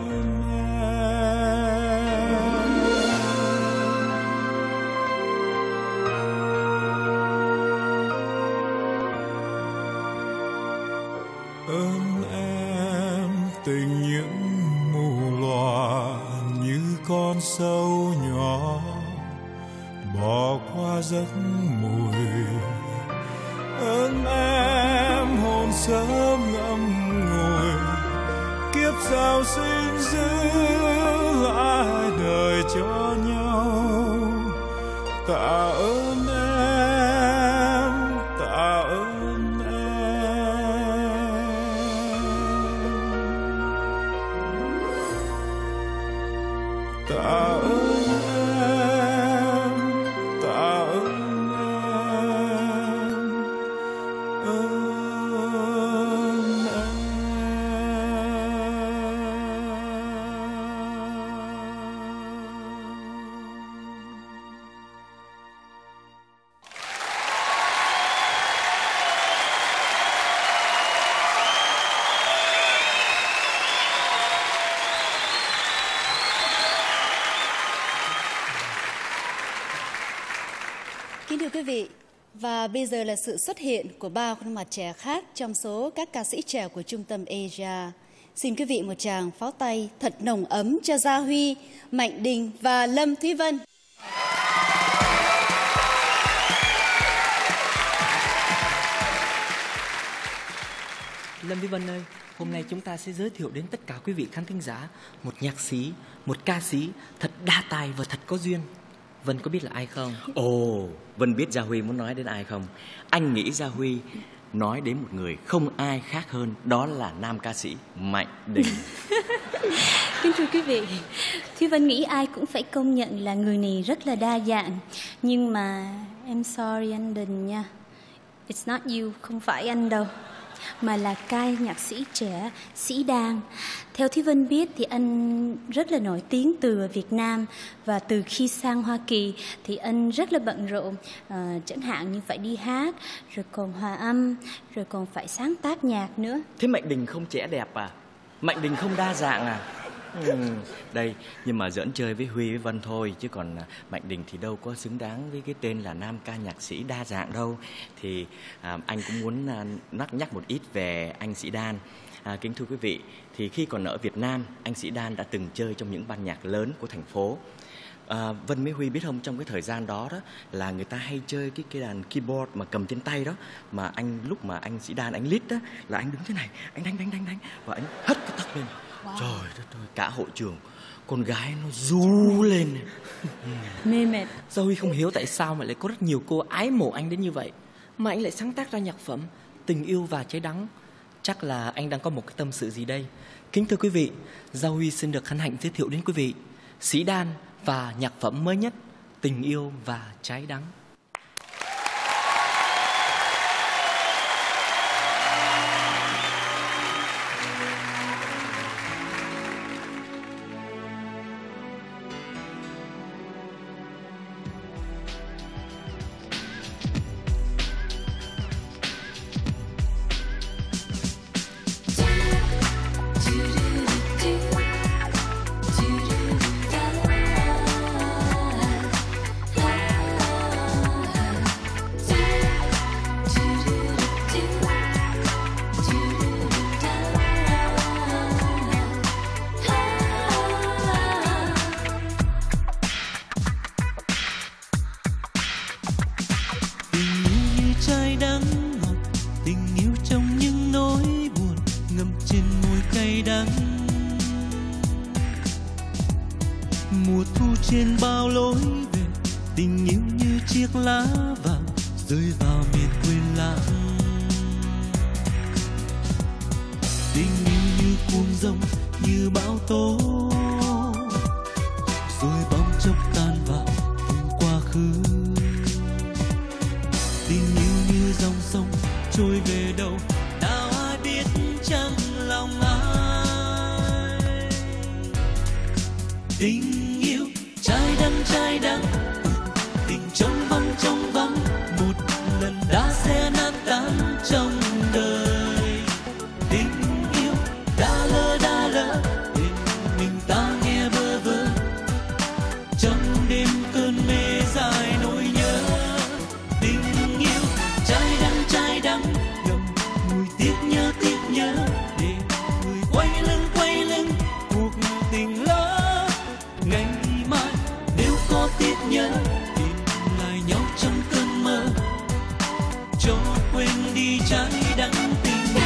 ơn em. Tình những mù lòa như con sâu nhỏ bỏ qua giấc mùi. Ơn em hồn sớm ngậm ngùi kiếp sao xin giữ lại đời cho nhau. Tạ ơn em, tạ ơn em, tạ ơn em, tạ ơn em, ơn em. Kính thưa quý vị, và bây giờ là sự xuất hiện của ba khuôn mặt trẻ khác trong số các ca sĩ trẻ của Trung tâm Asia. Xin quý vị một tràng pháo tay thật nồng ấm cho Gia Huy, Mạnh Đình và Lâm Thúy Vân. Lâm Thúy Vân ơi, hôm nay chúng ta sẽ giới thiệu đến tất cả quý vị khán thính giả một nhạc sĩ, một ca sĩ thật đa tài và thật có duyên. Vân có biết là ai không? Ồ, Vân biết Gia Huy muốn nói đến ai không? Anh nghĩ Gia Huy nói đến một người không ai khác hơn, đó là nam ca sĩ Mạnh Đình. Kính thưa quý vị, Thúy Vân nghĩ ai cũng phải công nhận là người này rất là đa dạng. Nhưng mà em sorry anh Đình nha, it's not you, không phải anh đâu, mà là ca nhạc sĩ trẻ Sĩ Đan. Theo Thúy Vân biết thì anh rất là nổi tiếng từ Việt Nam, và từ khi sang Hoa Kỳ thì anh rất là bận rộn, à, chẳng hạn như phải đi hát, rồi còn hòa âm, rồi còn phải sáng tác nhạc nữa. Thế Mạnh Đình không trẻ đẹp à? Mạnh Đình không đa dạng à? Ừ, đây, nhưng mà giỡn chơi với Huy với Vân thôi, chứ còn Mạnh Đình thì đâu có xứng đáng với cái tên là nam ca nhạc sĩ đa dạng đâu. Thì à, anh cũng muốn à, nhắc nhắc một ít về anh Sĩ Đan. À, kính thưa quý vị, thì khi còn ở Việt Nam, anh Sĩ Đan đã từng chơi trong những ban nhạc lớn của thành phố. À, Vân với Huy biết không, trong cái thời gian đó đó là người ta hay chơi cái cái đàn keyboard mà cầm trên tay đó, mà anh lúc mà anh Sĩ Đan anh lead đó là anh đứng thế này, anh đánh đánh đánh đánh và anh hất cái tóc lên. Wow. Trời đất ơi, cả hội trường con gái nó ru lên. Mê mệt. Gia Huy không hiểu tại sao mà lại có rất nhiều cô ái mộ anh đến như vậy, mà anh lại sáng tác ra nhạc phẩm Tình Yêu và Trái Đắng. Chắc là anh đang có một cái tâm sự gì đây. Kính thưa quý vị, Gia Huy xin được hân hạnh giới thiệu đến quý vị Sĩ Đan và nhạc phẩm mới nhất Tình Yêu và Trái Đắng. trên bao lối về, tình yêu như chiếc lá vàng rơi vào miền quên lãng. Tình yêu như cuồng rông, như bão tố, rồi bóng chốc tan vào cùng quá khứ. Tình yêu như dòng sông trôi về đâu, nào ai biết chăng lòng ai. Tình yêu trái đắng trái đắng, tình trống vắng trống vắng, một lần đã sẽ nát tan trong đời. Tình yêu đã lỡ đã lỡ, để mình ta nghe bơ vơ trong đêm cơn mê dài nỗi nhớ. Tình yêu trái đắng trái đắng, ngậm mùi tiếc nhớ tiếc nhớ, để người quay lưng quay lưng cuộc tình lỡ. Ngày mai nếu có tiếc nhớ, tìm lại nhau trong cơn mơ, cho quên đi trái đắng tình yêu.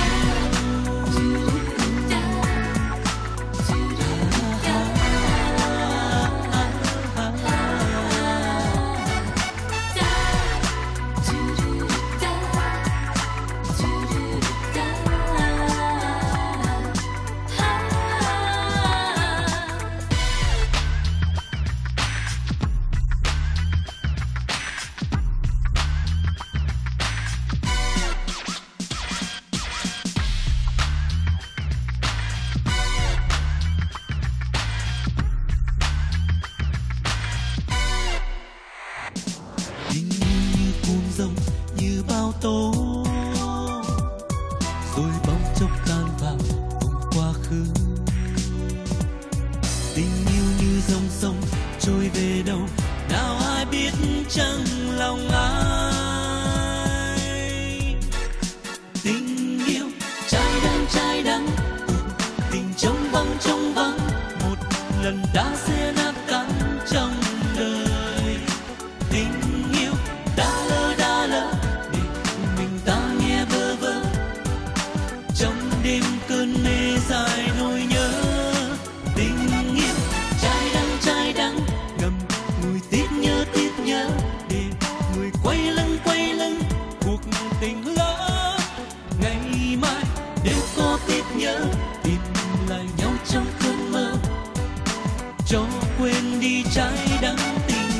Tình yêu như cuồng rông, như bao tố, rồi bóng chốc tan vào cùng quá khứ. Tình yêu như dòng sông trôi về đâu, nào ai biết chăng lòng ai. Tình yêu trái đắng trái đắng, tình trống vắng trống vắng, một lần đã sẽ nát tan trong đời. Tình yêu đã lỡ đã lỡ, để mình ta nghe bơ vơ trong đêm cơn mê dài nỗi nhớ. Tình yêu trái đắng trái đắng, ngậm ngùi tiếc nhớ tiếc nhớ, để người quay lưng quay lưng cuộc tình lỡ. Ngày mai nếu có tiếc nhớ, tìm lại nhau trong cơn mơ, cho quên đi trái đắng tình yêu.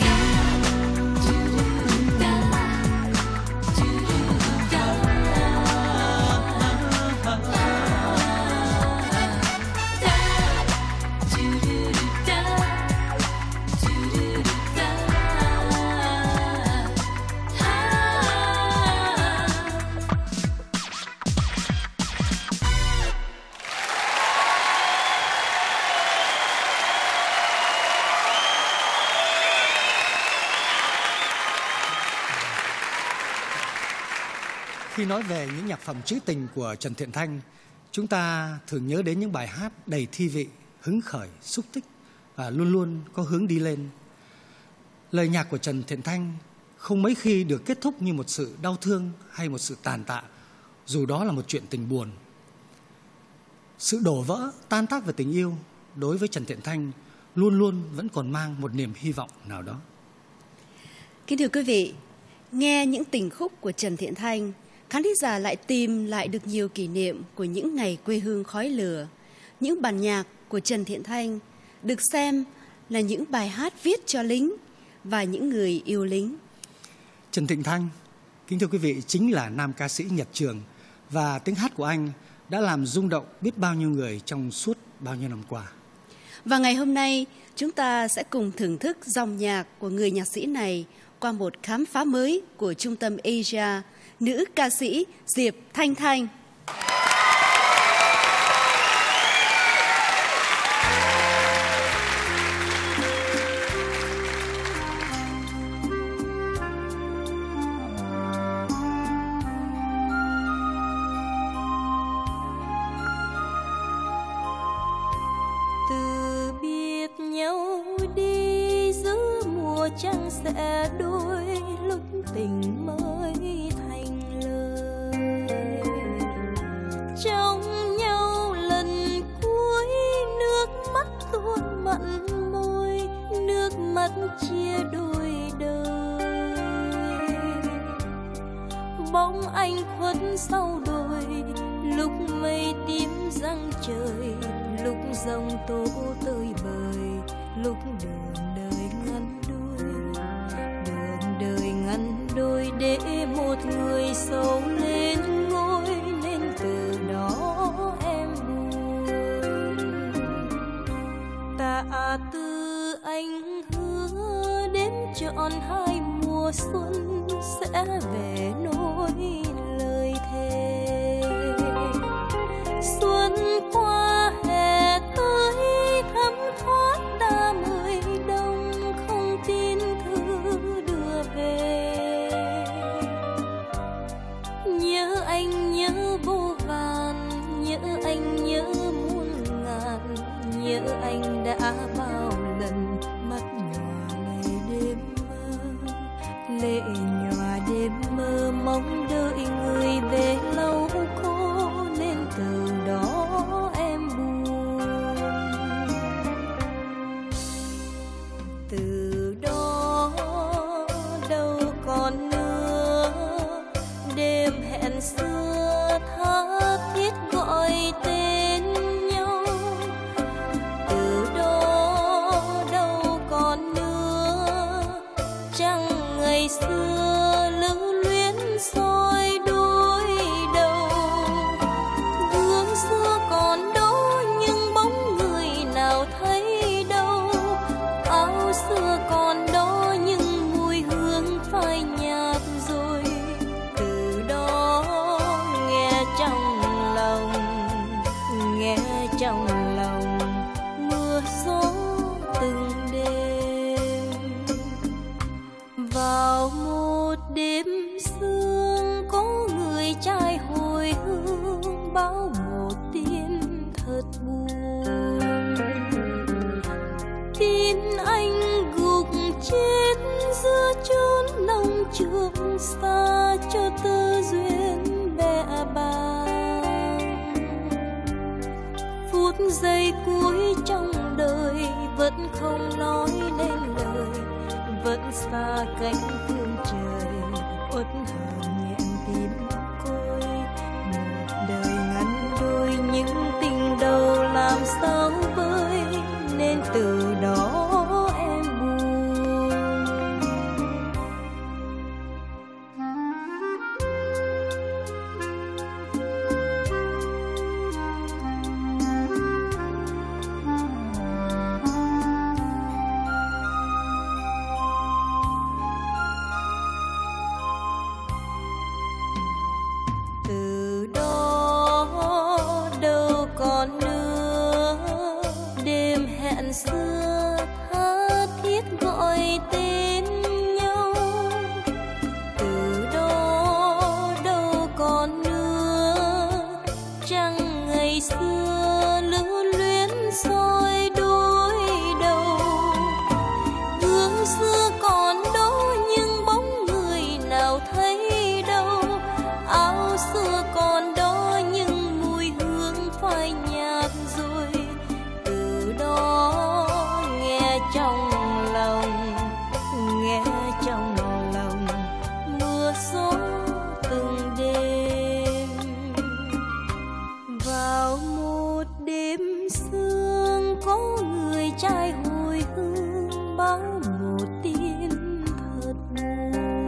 Khi nói về những nhạc phẩm trữ tình của Trần Thiện Thanh, chúng ta thường nhớ đến những bài hát đầy thi vị, hứng khởi, xúc tích và luôn luôn có hướng đi lên. Lời nhạc của Trần Thiện Thanh không mấy khi được kết thúc như một sự đau thương hay một sự tàn tạ, dù đó là một chuyện tình buồn. Sự đổ vỡ, tan tác về tình yêu đối với Trần Thiện Thanh luôn luôn vẫn còn mang một niềm hy vọng nào đó. Kính thưa quý vị, nghe những tình khúc của Trần Thiện Thanh, khán thính giả lại tìm lại được nhiều kỷ niệm của những ngày quê hương khói lửa. Những bản nhạc của Trần Thiện Thanh được xem là những bài hát viết cho lính và những người yêu lính. Trần Thiện Thanh, kính thưa quý vị, chính là nam ca sĩ Nhật Trường, và tiếng hát của anh đã làm rung động biết bao nhiêu người trong suốt bao nhiêu năm qua. Và ngày hôm nay, chúng ta sẽ cùng thưởng thức dòng nhạc của người nhạc sĩ này qua một khám phá mới của Trung tâm Asia, nữ ca sĩ Diệp Thanh Thanh. Từ biệt nhau đi giữa mùa trăng sẽ đôi, lúc tình mới thành lời. Trong nhau lần cuối, nước mắt tuôn mặn môi, nước mắt bóng anh khuất sau đồi, lúc mây tím răng trời, lúc dòng tố tơi bời, lúc đường đời ngắn đôi, đường đời ngắn đôi để một người sầu lên ngôi, nên từ đó em buồn. Tạ Tư anh hứa đếm trọn hai mùa xuân sẽ về nối lời thề. Xuân qua hè tới thấm thoát đã mười đông, không tin thư đưa về. Nhớ anh nhớ vô vàn, nhớ anh nhớ muôn ngàn, nhớ anh đã bao lần mắt nhòa lệ đêm mơ, lệ nhòa đêm mơ mong đợi người về lâu khô, nên từ đó em buồn. Từ đó đâu còn nữa đêm hẹn xưa tha thiết gọi tên nhau. Từ đó đâu còn nữa chẳng ngày xưa lưu luyến soi đôi đầu. Gương xưa còn đó nhưng bóng người nào thấy đâu, áo xưa còn đó nhưng mùi hương phai nhạt rồi. Từ đó nghe trong lòng, nghe trong lòng mưa gió từng đêm. Vào một đêm sương có người trai hồi hương báo một tin thật buồn. Tin anh gục chết giữa chốn nông trường xa, cho tơ duyên bẽ bàng. Phút giây cuối trong đời vẫn không nói nên lời, vẫn xa cánh phương trời uất hờn nghẹn tim côi. Một đời ngắn đôi những tình đầu làm sao vơi, nên từ đó em buồn. Từ đó đâu còn nữa đêm hẹn xưa tha thiết gọi tên nhau. Từ đó đâu còn nữa chẳng ngày xưa lưu luyến soi đôi đầu. Gương xưa còn đó nhưng bóng người nào thấy đâu, áo xưa còn đó nhưng mùi hương phai nhạt rồi. Từ đó nghe trong lòng, nghe trong lòng mưa gió từng đêm. Vào một đêm sương có người trai hồi hương báo một tin thật buồn.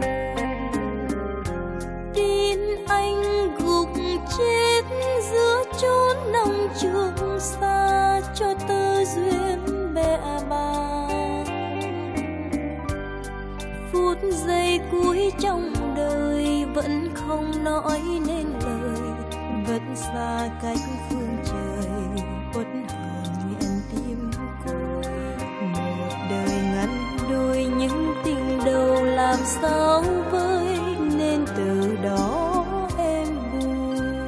Tin anh gục chết giữa chốn nông trường xa, cho tơ duyên bẽ bàng. Phút giây cuối trong đời vẫn không nói nên lời, vẫn xa cách phương trời uất hờn nghẹn tim côi. Một đời ngắn đôi những tình đầu làm sao vơi, nên từ đó em buồn.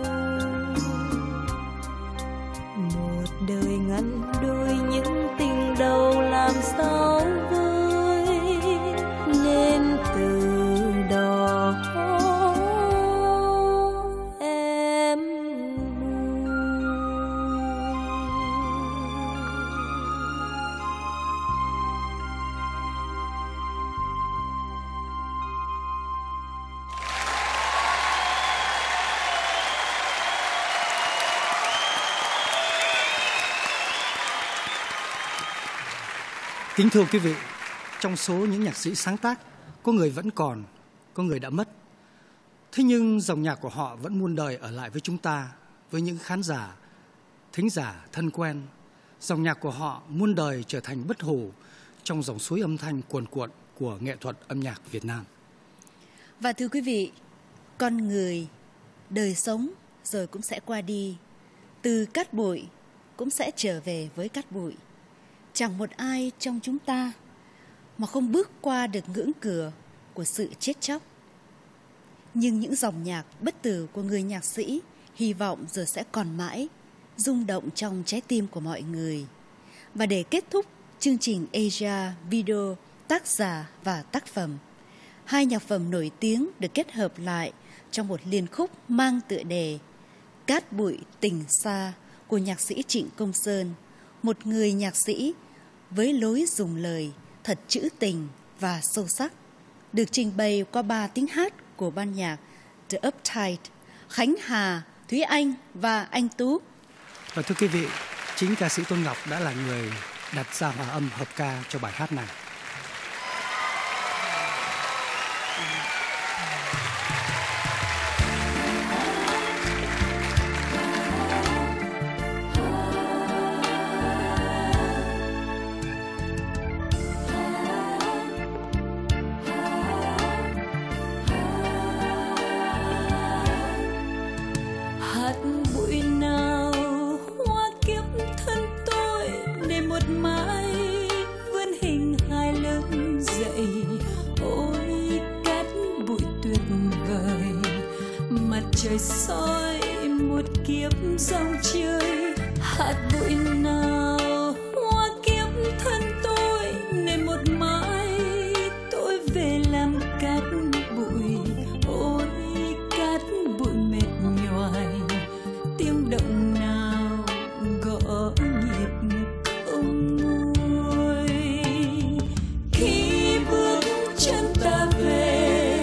Một đời ngắn đôi những tình đầu làm sao vơi, nên từ đó em buồn. Kính thưa quý vị, trong số những nhạc sĩ sáng tác, có người vẫn còn, có người đã mất. Thế nhưng dòng nhạc của họ vẫn muôn đời ở lại với chúng ta, với những khán giả, thính giả thân quen. Dòng nhạc của họ muôn đời trở thành bất hủ trong dòng suối âm thanh cuồn cuộn của nghệ thuật âm nhạc Việt Nam. Và thưa quý vị, con người, đời sống rồi cũng sẽ qua đi. Từ cát bụi cũng sẽ trở về với cát bụi. Chẳng một ai trong chúng ta mà không bước qua được ngưỡng cửa của sự chết chóc. Nhưng những dòng nhạc bất tử của người nhạc sĩ hy vọng rồi sẽ còn mãi rung động trong trái tim của mọi người. Và để kết thúc chương trình Asia Video tác giả và tác phẩm, hai nhạc phẩm nổi tiếng được kết hợp lại trong một liên khúc mang tựa đề Cát bụi tình xa của nhạc sĩ Trịnh Công Sơn, một người nhạc sĩ với lối dùng lời thật trữ tình và sâu sắc, được trình bày qua ba tiếng hát của ban nhạc The Uptight, Khánh Hà, Thúy Anh và Anh Tú. Và thưa quý vị, chính ca sĩ Tôn Ngọc đã là người đặt ra hòa âm hợp ca cho bài hát này. Trời soi một kiếp dòng chơi, hạt bụi nào hoa kiếp thân tôi, nên một mãi tôi về làm cát bụi. Ôi cát bụi mệt nhoài, tiếng động nào gõ nhịp không nguôi. Khi bước chân ta về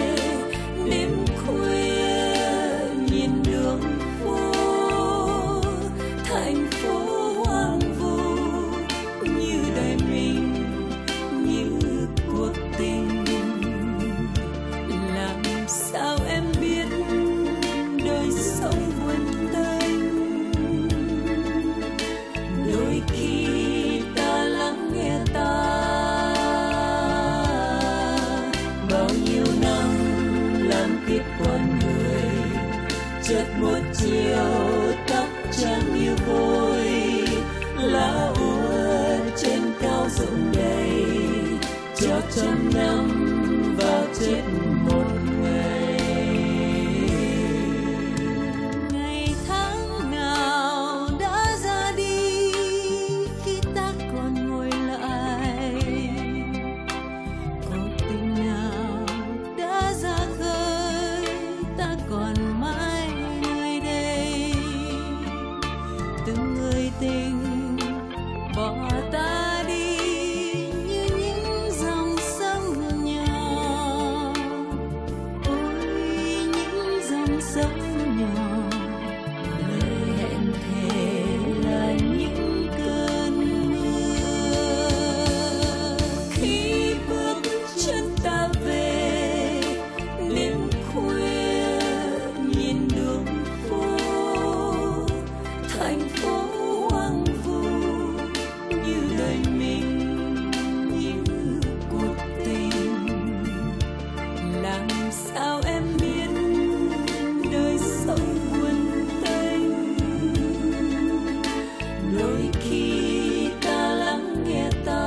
chợt một chiều tóc trắng như vôi, lá úa trên cao rụng đầy, cho trăm năm vào chết một ngày. Ngày tháng nào đã ra đi khi ta còn ngồi lại, cuộc tình nào đã ra khơi ta còn mãi nơi đây. Từng người tình bỏ ta đi như những dòng sông nhỏ. Ôi những dòng sông nhỏ, lời hẹn thề là những cơn mưa. Khi bước chân ta về đêm khuya nhìn đường phố, thành phố hoang vu như đời mình, như cuộc tình. Làm sao em biết đời sống buồn tênh, đôi khi ta lắng nghe ta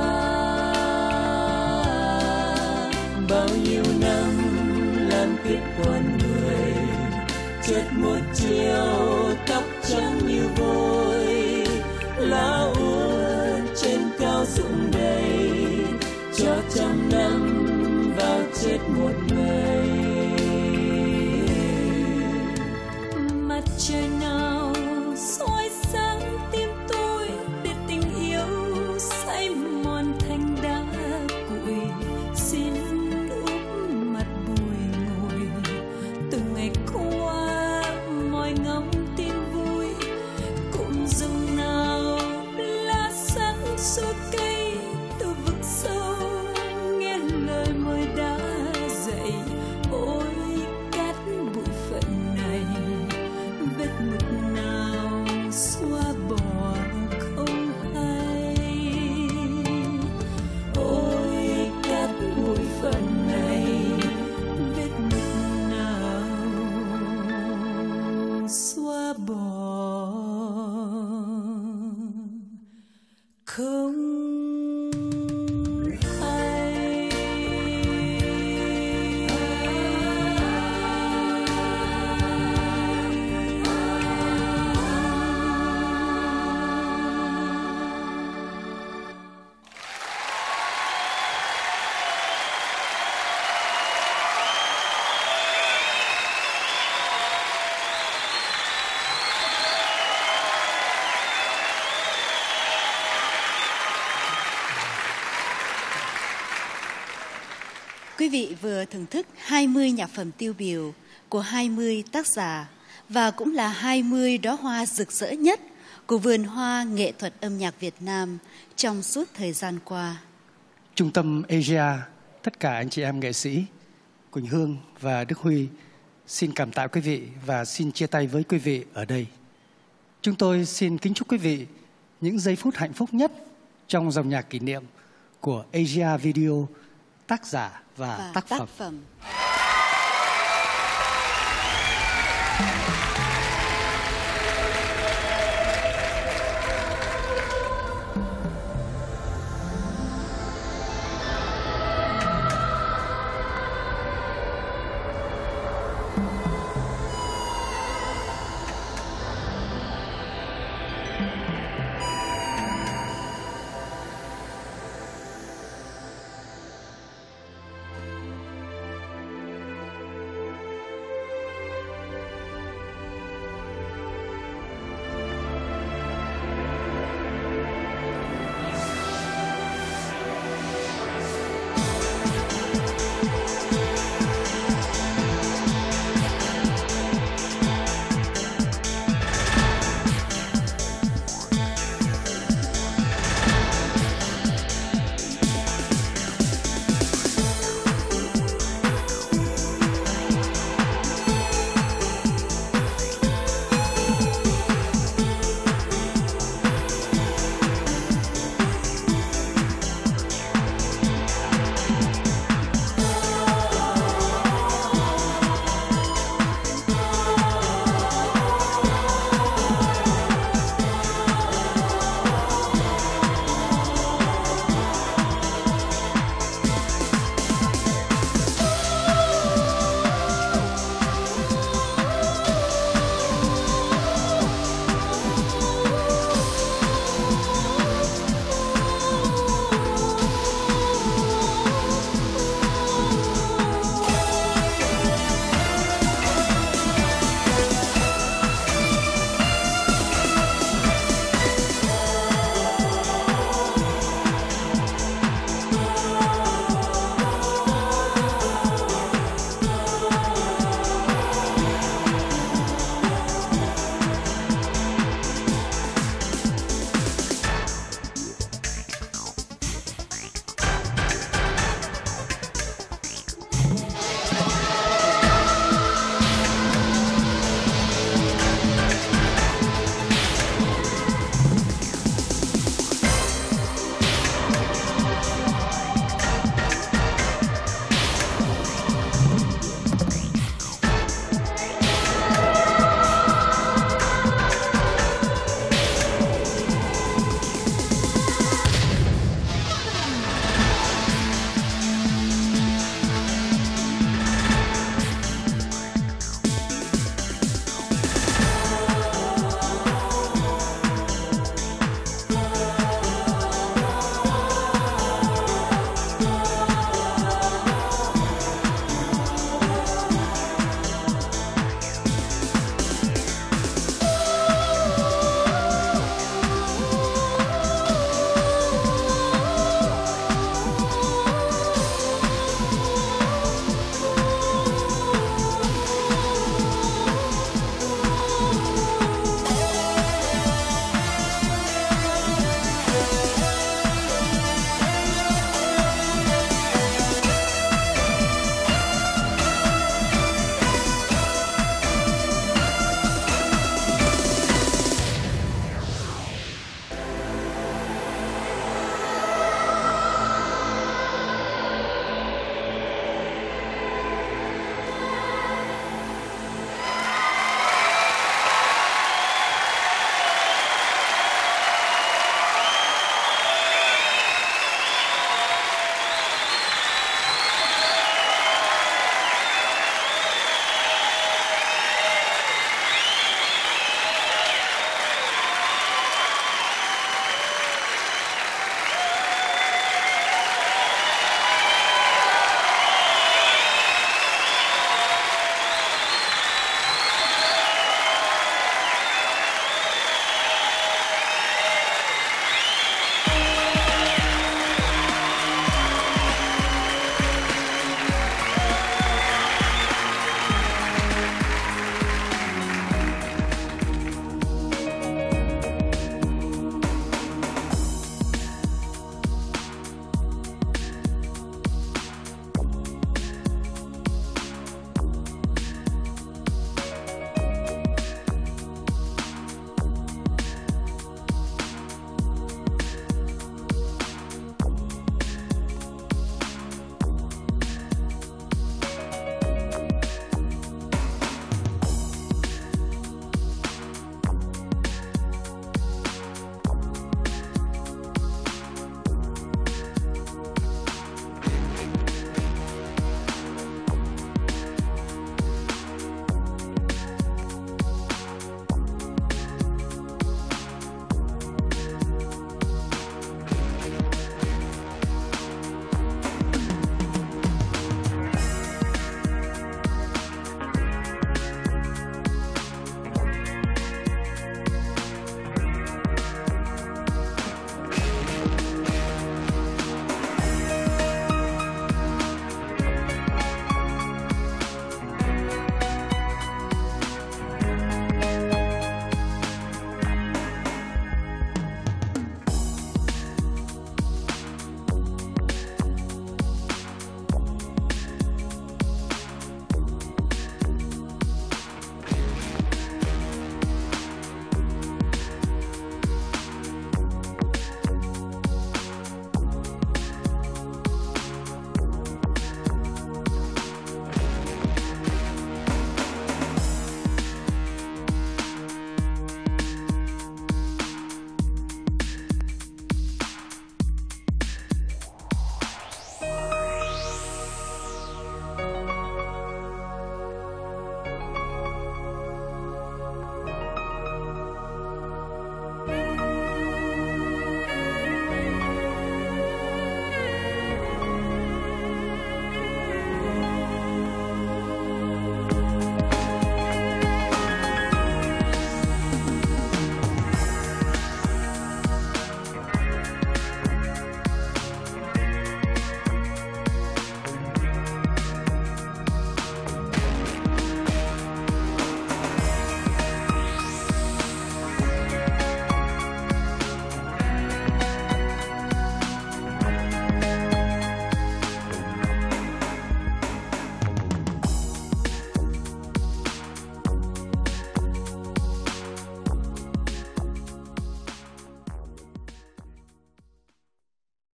bao nhiêu năm làm kiếp con người, chợt một chiều tóc trắng như vôi, lá úa trên cao rụng đầy, cho trăm năm vào chết một ngày. Mặt trời nào soi sáng tim tôi để tình yêu say mòn thành đá cuội. Xin úp mặt bùi ngùi từng ngày qua mỏi ngóng tin vui. Cụm rừng nào lá sáng suốt cây từ vực không hay. Quý vị vừa thưởng thức hai mươi nhạc phẩm tiêu biểu của hai mươi tác giả và cũng là hai mươi đóa hoa rực rỡ nhất của vườn hoa nghệ thuật âm nhạc Việt Nam trong suốt thời gian qua. Trung tâm Asia, tất cả anh chị em nghệ sĩ, Quỳnh Hương và Đức Huy xin cảm tạ quý vị và xin chia tay với quý vị ở đây. Chúng tôi xin kính chúc quý vị những giây phút hạnh phúc nhất trong dòng nhạc kỷ niệm của Asia Video, tác giả và, và tác, tác phẩm. phẩm.